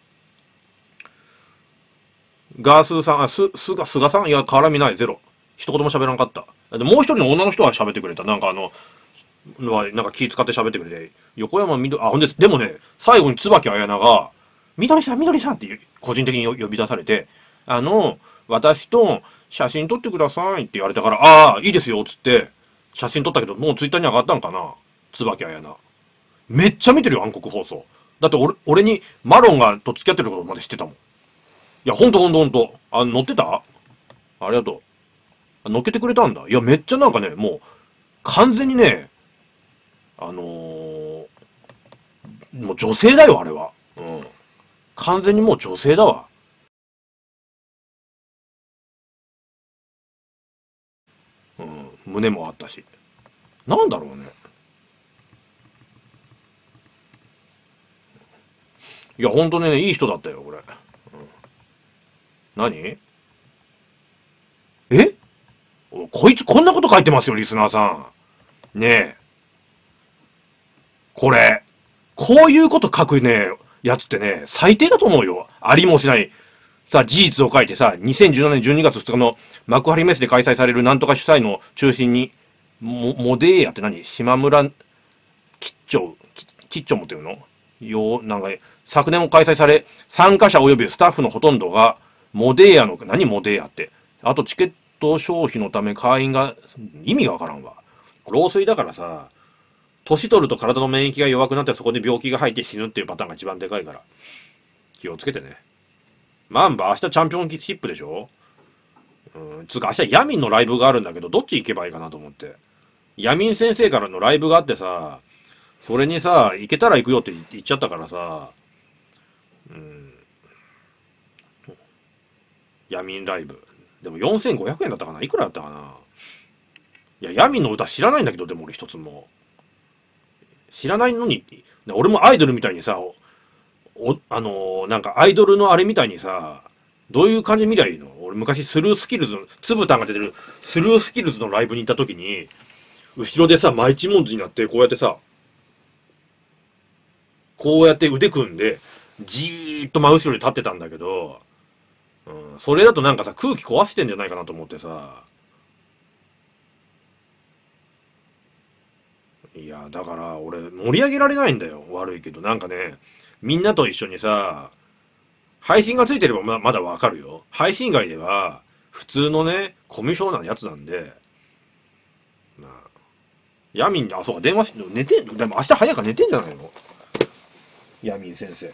ガースーさん、あ、す、すが、すがさんいや、絡みない、ゼロ。一言も喋らんかった。で、もう一人の女の人は喋ってくれた。なんかあの、は、なんか気使って喋ってくれて、横山みど、あ、ほんで、でもね、最後に椿彩菜が、みどりさん、みどりさんって個人的に呼び出されて、あの、私と写真撮ってくださいって言われたから、ああ、いいですよ、つって、写真撮ったけど、もうツイッターに上がったんかな椿彩菜。めっちゃ見てるよ、暗黒放送。だって俺、俺にマロンがと付き合ってることまで知ってたもん。いや、ほんとほんとほんと。あ、乗ってたありがとう。乗っけてくれたんだ。いや、めっちゃなんかね、もう、完全にね、あのー、もう女性だよ、あれは。うん。完全にもう女性だわ。うん。胸もあったし。なんだろうね。いや、ほんとね、いい人だったよ、これ。うん、何えこいつこんなこと書いてますよ、リスナーさん。ねえ。これ。こういうこと書くね、やつってね、最低だと思うよ。ありもしない。さ、事実を書いてさ、にせんじゅうななねんじゅうにがつふつかの幕張メッセで開催されるなんとか主催の中心に、モモデーヤって何島村吉兆、吉兆もっていうのよ、なんか、昨年も開催され、参加者及びスタッフのほとんどが、モデーヤの、何モデーヤって。あとチケット消費のため会員が、意味がわからんわ。老衰だからさ、年取ると体の免疫が弱くなってそこで病気が入って死ぬっていうパターンが一番でかいから。気をつけてね。マンバ明日チャンピオンシップでしょうん、つうか明日ヤミンのライブがあるんだけど、どっち行けばいいかなと思って。ヤミン先生からのライブがあってさ、それにさ、行けたら行くよって言っちゃったからさ、うん。ヤミンライブ。でもよんせんごひゃくえんだったかないくらだったかないや、ヤミンの歌知らないんだけど、でも俺一つも。知らないのに、俺もアイドルみたいにさ、お、あのーなんかアイドルのあれみたいにさ、どういう感じで見りゃいいの？俺昔スルースキルズの、つぶたんが出てるスルースキルズのライブに行った時に、後ろでさ、マイチモンズになって、こうやってさ、こうやって腕組んで、じーっと真後ろに立ってたんだけど、うん、それだとなんかさ、空気壊してんじゃないかなと思ってさ、いや、だから俺盛り上げられないんだよ。悪いけど。なんかね、みんなと一緒にさ、配信がついてればままだわかるよ。配信外では、普通のね、コミュ障なやつなんで、まあ、ヤミンに、あ、そうか、電話し、寝てんの？でも明日早く寝てんじゃないの？ヤミン先生。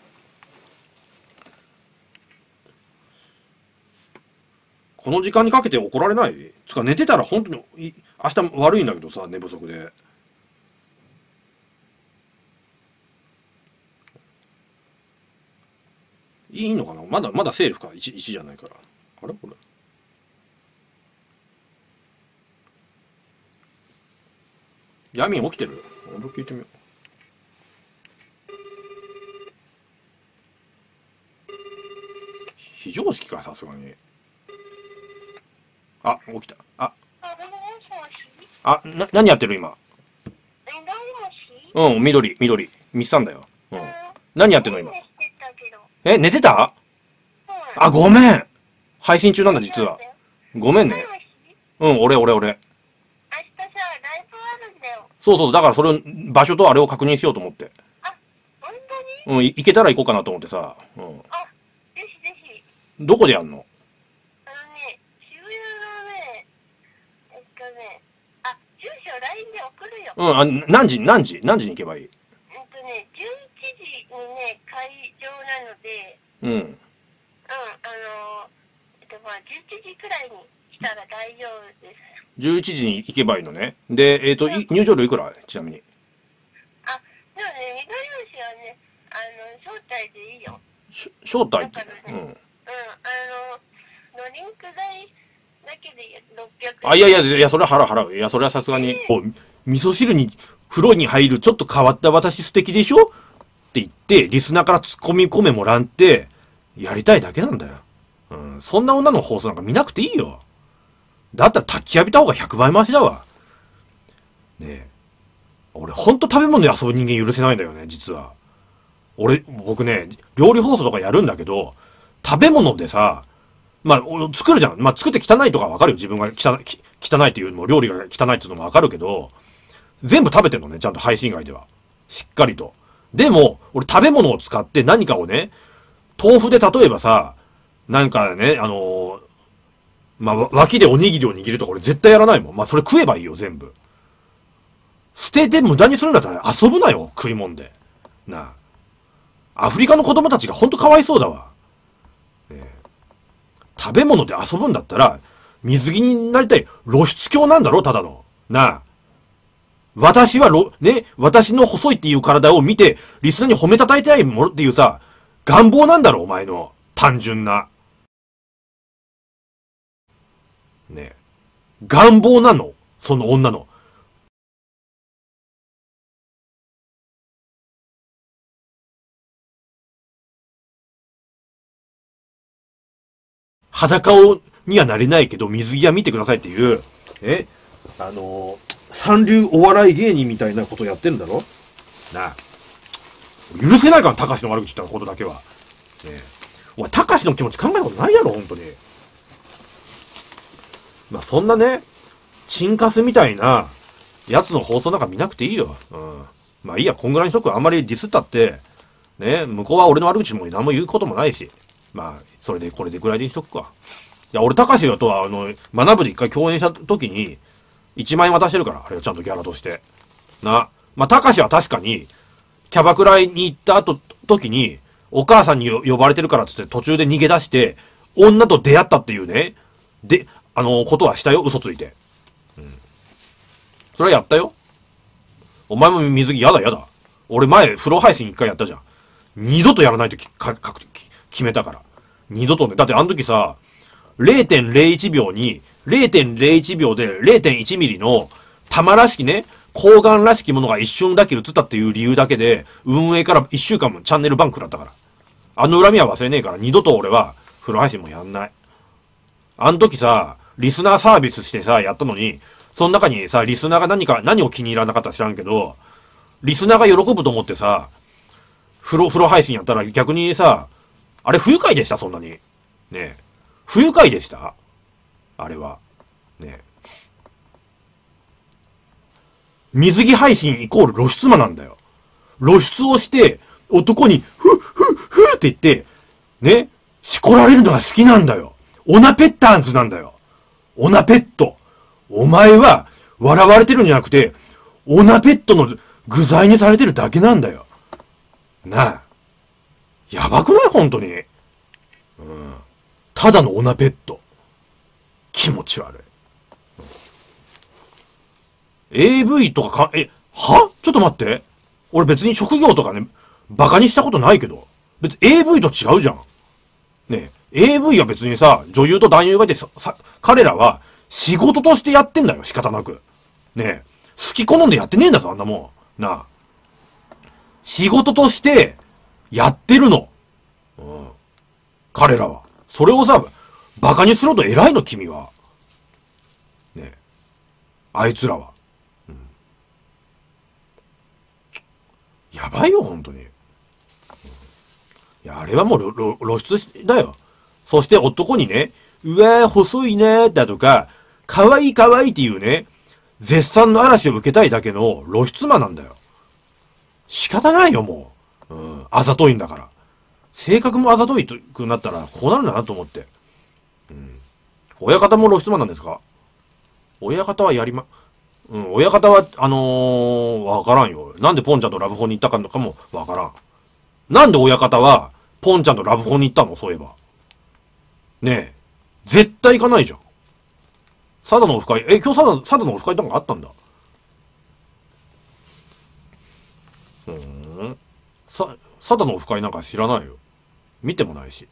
この時間にかけて怒られない？つか寝てたら本当に、い明日悪いんだけどさ、寝不足で。いいのかな？まだ、まだセールか。いち、いちじゃないから。あれこれ。ヤミン起きてる？俺聞いてみよう。非常識か、さすがに。あ、起きた。あ、 あ、もしもしあ、な、何やってる今？ え、もしうん、緑、緑。ミスさんだよ。うん。 うん、 何やってんの今？ してたけど。 え、寝てた？ うん。 あ、ごめん。配信中なんだ、実は。 なんだよ。 ごめんね。 もしもしうん、俺、俺、俺。 明日さ、ライブあるんだよ。 そうそう、だからそれを、場所とあれを確認しようと思って。 あ、本当に？ うん、い行けたら行こうかなと思ってさ。うん。 あ、ぜひぜひ。 どこでやんの？ あのね、渋谷のね、えっとね、あ、住所 ライン で送るよ。 うん、あ、何時、何時、何時に行けばいい？ えっとね、じゅういちじにね、会場なので、 うん。 うん、あの、えっと、まあ、じゅういちじくらいに来たら大丈夫です。 じゅういちじに行けばいいのね。で、えっと、い入場料いくら？ちなみに。 あ、でもね、緑吉はね、あの、招待でいいよ。 し招待って。 だからね、 うん。 うん、あの、ドリンク代だけでろっぴゃくえん。 あ、いやいや、いや、それは払う、払う。いや、それはさすがに。お、味噌汁に、風呂に入るちょっと変わった私素敵でしょって言って、リスナーから突っ込み込めもらって、やりたいだけなんだよ。うん。そんな女の放送なんか見なくていいよ。だったら焚き浴びた方がひゃくばい回しだわ。ねえ。俺ほんと食べ物で遊ぶ人間許せないんだよね、実は。俺、僕ね、料理放送とかやるんだけど、食べ物でさ、まあ、作るじゃん。まあ、作って汚いとかわかるよ。自分が汚い、汚いっていうのも、料理が汚いっていうのもわかるけど、全部食べてんのね、ちゃんと配信外では。しっかりと。でも、俺食べ物を使って何かをね、豆腐で例えばさ、なんかね、あのー、まあ、脇でおにぎりを握るとか俺絶対やらないもん。まあ、それ食えばいいよ、全部。捨てて無駄にするんだったら遊ぶなよ、食い物で。なあ。アフリカの子供たちがほんとかわいそうだわ。ね、食べ物で遊ぶんだったら、水着になりたい露出狂なんだろ、ただの。なあ。私はろ、ね、私の細いっていう体を見て、リスナーに褒めたたえたいものっていうさ、願望なんだろ、お前の。単純な。ね。願望なの、その女の。裸をにはなれないけど、水着は見てくださいっていう、え、あのー、三流お笑い芸人みたいなことやってるんだろなあ。許せないから、高志の悪口言ったことだけは。ねえ。お前、高志の気持ち考えたことないやろ、ほんとに。まあ、そんなね、チンカスみたいな、やつの放送なんか見なくていいよ。うん。まあいいや、こんぐらいにしとく。あんまりディスったって、ね、向こうは俺の悪口も何も言うこともないし。まあ、それで、これでぐらいでにしとくか。いや、俺、高志とは、あの、学ぶで一回共演した時に、いちまん円渡してるから、あれをちゃんとギャラとして。な。まあ、高志は確かに、キャバクラに行った後、時に、お母さんに呼ばれてるからっつって途中で逃げ出して、女と出会ったっていうね、 で、あの、ことはしたよ、嘘ついて。うん。それはやったよ。お前も水着やだやだ。俺前、風呂配信一回やったじゃん。二度とやらないときかか決めたから。二度とね。だってあの時さ、れいてんれいいちびょうに、れいてんれいいちびょうで れいてんいちミリの玉らしきね、睾丸らしきものが一瞬だけ映ったっていう理由だけで、運営から一週間もチャンネルバンク食らったから。あの恨みは忘れねえから、二度と俺は風呂配信もやんない。あの時さ、リスナーサービスしてさ、やったのに、その中にさ、リスナーが何か、何を気に入らなかったか知らんけど、リスナーが喜ぶと思ってさ、風呂、風呂配信やったら逆にさ、あれ不愉快でしたそんなに。ねえ。不愉快でしたあれは。ねえ。水着配信イコール露出魔なんだよ。露出をして、男に、ふっ、ふっ、ふっって言って、ね、しこられるのが好きなんだよ。オナペッターンズなんだよ。オナペット。お前は、笑われてるんじゃなくて、オナペットの具材にされてるだけなんだよ。なあ。やばくない本当に。うん。ただのオナペット。気持ち悪い。エーブイ とかか、え、はちょっと待って。俺別に職業とかね、バカにしたことないけど。別に エーブイ と違うじゃん。ねえ、エーブイ は別にさ、女優と男優がいてさ、さ、彼らは仕事としてやってんだよ、仕方なく。ねえ、好き好んでやってねえんだぞ、あんなもん。なあ。仕事としてやってるの。うん。彼らは。それをさ、バカにすると偉いの、君は。ねえ。あいつらは。うん。やばいよ、本当に。いや、あれはもう露露出だよ。そして男にね、うわー、細いねーだとか、可愛い可愛いっていうね、絶賛の嵐を受けたいだけの露出魔なんだよ。仕方ないよ、もう。うん。あざといんだから。性格もあざといくなったら、こうなるんだなと思って。うん。親方も露出魔なんですか？親方はやりま、うん、親方は、あのー、わからんよ。なんでポンちゃんとラブホに行ったかとかもわからん。なんで親方は、ポンちゃんとラブホに行ったのそういえば。ねえ。絶対行かないじゃん。サダのオフ会、え、今日サダ、サダのオフ会とかあったんだ。うーん。さ、サダのオフ会なんか知らないよ。見てもないし。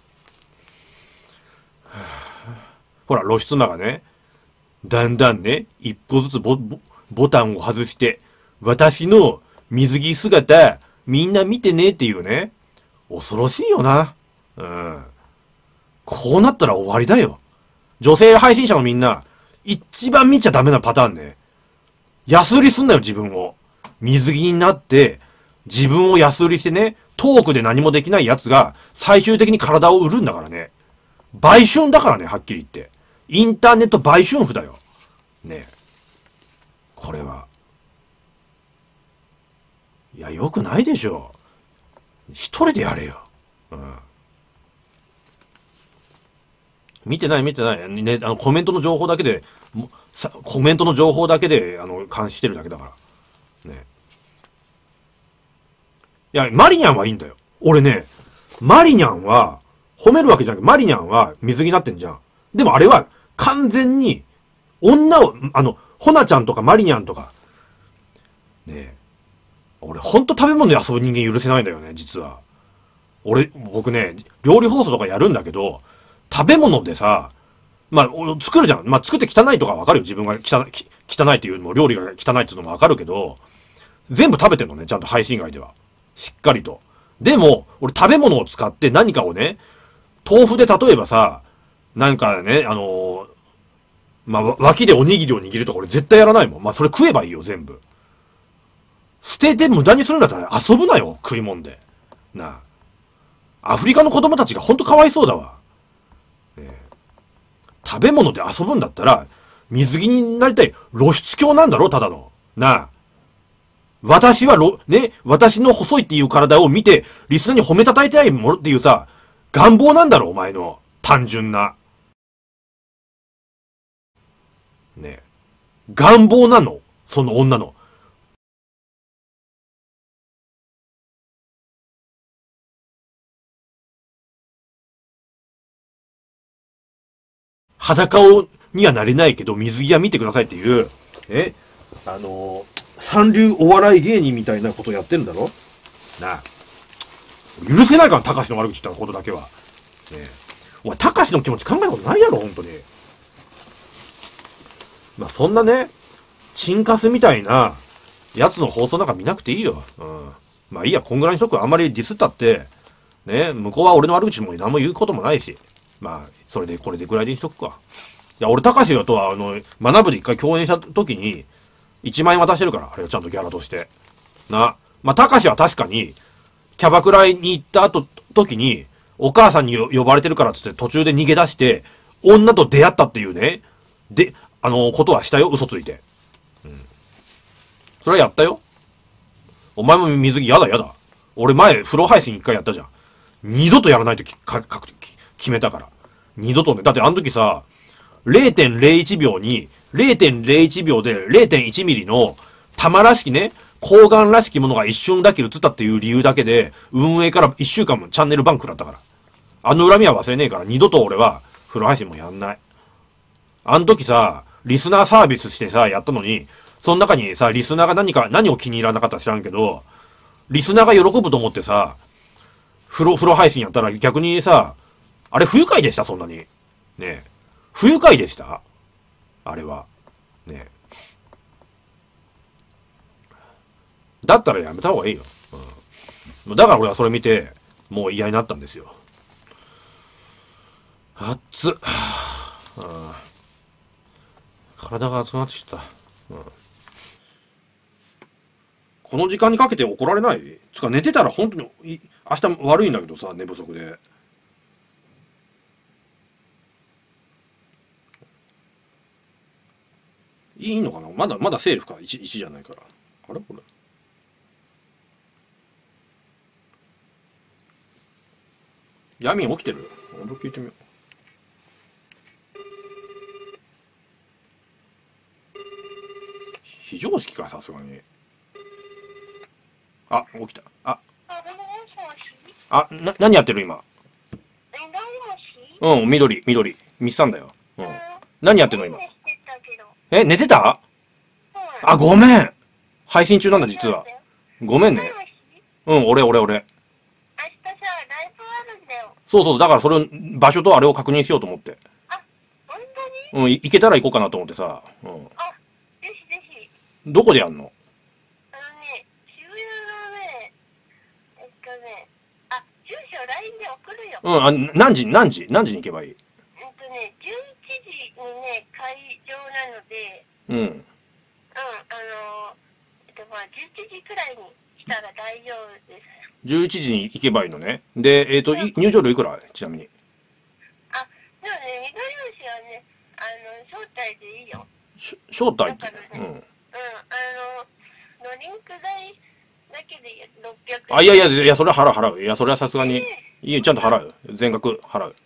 ほら、露出魔がね、だんだんね、一歩ずつボ、ボ、ボタンを外して、私の水着姿、みんな見てねっていうね。恐ろしいよな。うん。こうなったら終わりだよ。女性配信者のみんな、一番見ちゃダメなパターンね。安売りすんなよ、自分を。水着になって、自分を安売りしてね、トークで何もできない奴が、最終的に体を売るんだからね。売春だからね、はっきり言って。インターネット売春婦だよ。ねえ。これは。いや、良くないでしょ。一人でやれよ。うん。見てない見てない。ね、あの、コメントの情報だけで、もさコメントの情報だけで、あの、監視してるだけだから。ね。いや、マリニャンはいいんだよ。俺ね、マリニャンは、褒めるわけじゃなくて、マリニャンは水着になってんじゃん。でもあれは、完全に、女を、あの、ホナちゃんとかマリニャンとか、ねえ、俺ほんと食べ物で遊ぶ人間許せないんだよね、実は。俺、僕ね、料理放送とかやるんだけど、食べ物でさ、まあ、作るじゃん。まあ、作って汚いとかわかるよ。自分が汚い、汚いっていうのも、料理が汚いっていうのもわかるけど、全部食べてんのね、ちゃんと配信外では。しっかりと。でも、俺食べ物を使って何かをね、豆腐で例えばさ、なんかね、あのー、まあ、脇でおにぎりを握るとか俺絶対やらないもん。まあ、それ食えばいいよ、全部。捨てて無駄にするんだったら遊ぶなよ、食い物で。なあ。アフリカの子供たちがほんとかわいそうだわ。ね、食べ物で遊ぶんだったら、水着になりたい露出狂なんだろ、ただの。なあ。私はろ、ね、私の細いっていう体を見て、リスナーに褒めたたえたいものっていうさ、願望なんだろ、お前の。単純な。ね。願望なの。その女の。 裸をにはなれないけど、水着は見てくださいっていう、え、あのー、三流お笑い芸人みたいなことやってるんだろなあ。許せないから、高橋の悪口言ったことだけは。ねえ。お前、高橋の気持ち考えたことないやろ、ほんとに。まあ、そんなね、チンカスみたいな、やつの放送なんか見なくていいよ。うん。まあいいや、こんぐらいにしとく。あんまりディスったって、ね、向こうは俺の悪口も何も言うこともないし。まあ、それで、これでぐらいでにしとくか。いや、俺、高橋とは、あの、学ぶで一回共演した時に、いちまん円渡してるから、あれはちゃんとギャラとして。な。まあ、高橋は確かに、キャバクラに行った後、時に、お母さんに呼ばれてるからっつって途中で逃げ出して、女と出会ったっていうね、で、あの、ことはしたよ、嘘ついて。うん。それはやったよ。お前も水着やだやだ。俺前、風呂配信一回やったじゃん。二度とやらないとき、か、か、決めたから。二度とね。だってあの時さ、れいてんれいいちびょうに、れいてんれいいちびょうで れいてんいちミリの玉らしきね、睾丸らしきものが一瞬だけ映ったっていう理由だけで、運営から一週間もチャンネルバンク食らったから。あの恨みは忘れねえから、二度と俺は風呂配信もやんない。あの時さ、リスナーサービスしてさ、やったのに、その中にさ、リスナーが何か、何を気に入らなかったか知らんけど、リスナーが喜ぶと思ってさ、風呂、風呂配信やったら逆にさ、あれ不愉快でしたそんなに。ねえ。不愉快でしたあれは。ねえ。だったらやめた方がいいよ。うん。だから俺はそれ見て、もう嫌になったんですよ。熱っ。うん、体が熱くなってきた。うん。この時間にかけて怒られないつか寝てたら本当に、い明日悪いんだけどさ、寝不足で。いいのかなまだ、まだセールか。いち、いちじゃないから。あれこれ。ヤミン起きてる音聞いてみよう。非常識か、さすがに。あ、起きた。あ、あ、な、何やってる今。うん、緑、緑。ミスさんだよ。うん。何やってんの今。え、寝てたあ、ごめん。配信中なんだ、実は。ごめんね。うん、俺、俺、俺。そうそう、だからそれを、場所とあれを確認しようと思って。うん、行けたら行こうかなと思ってさ。うん。どこでやんの？ あのね、渋谷のね、えっとね、あ、住所 ライン で送るよ。 うん、あ、何時、何時、何時に行けばいい？ えっとね、じゅういちじにね、会場なので、 うん。うん、 あの、えっと、まあ、じゅういちじくらいに来たら大丈夫です。 じゅういちじに行けばいいのね。で、えっと、うん、入場料いくらちなみに。 あ、でもね、緑吉はね、あの、招待でいいよ。 招待って、ね、うん。 うん、あの、ドリンク代だけでろっぴゃくえん。 あ、いやいや、いや、それは払う、払う。いや、それはさすがに、いいよ、ちゃんと払う。全額払う。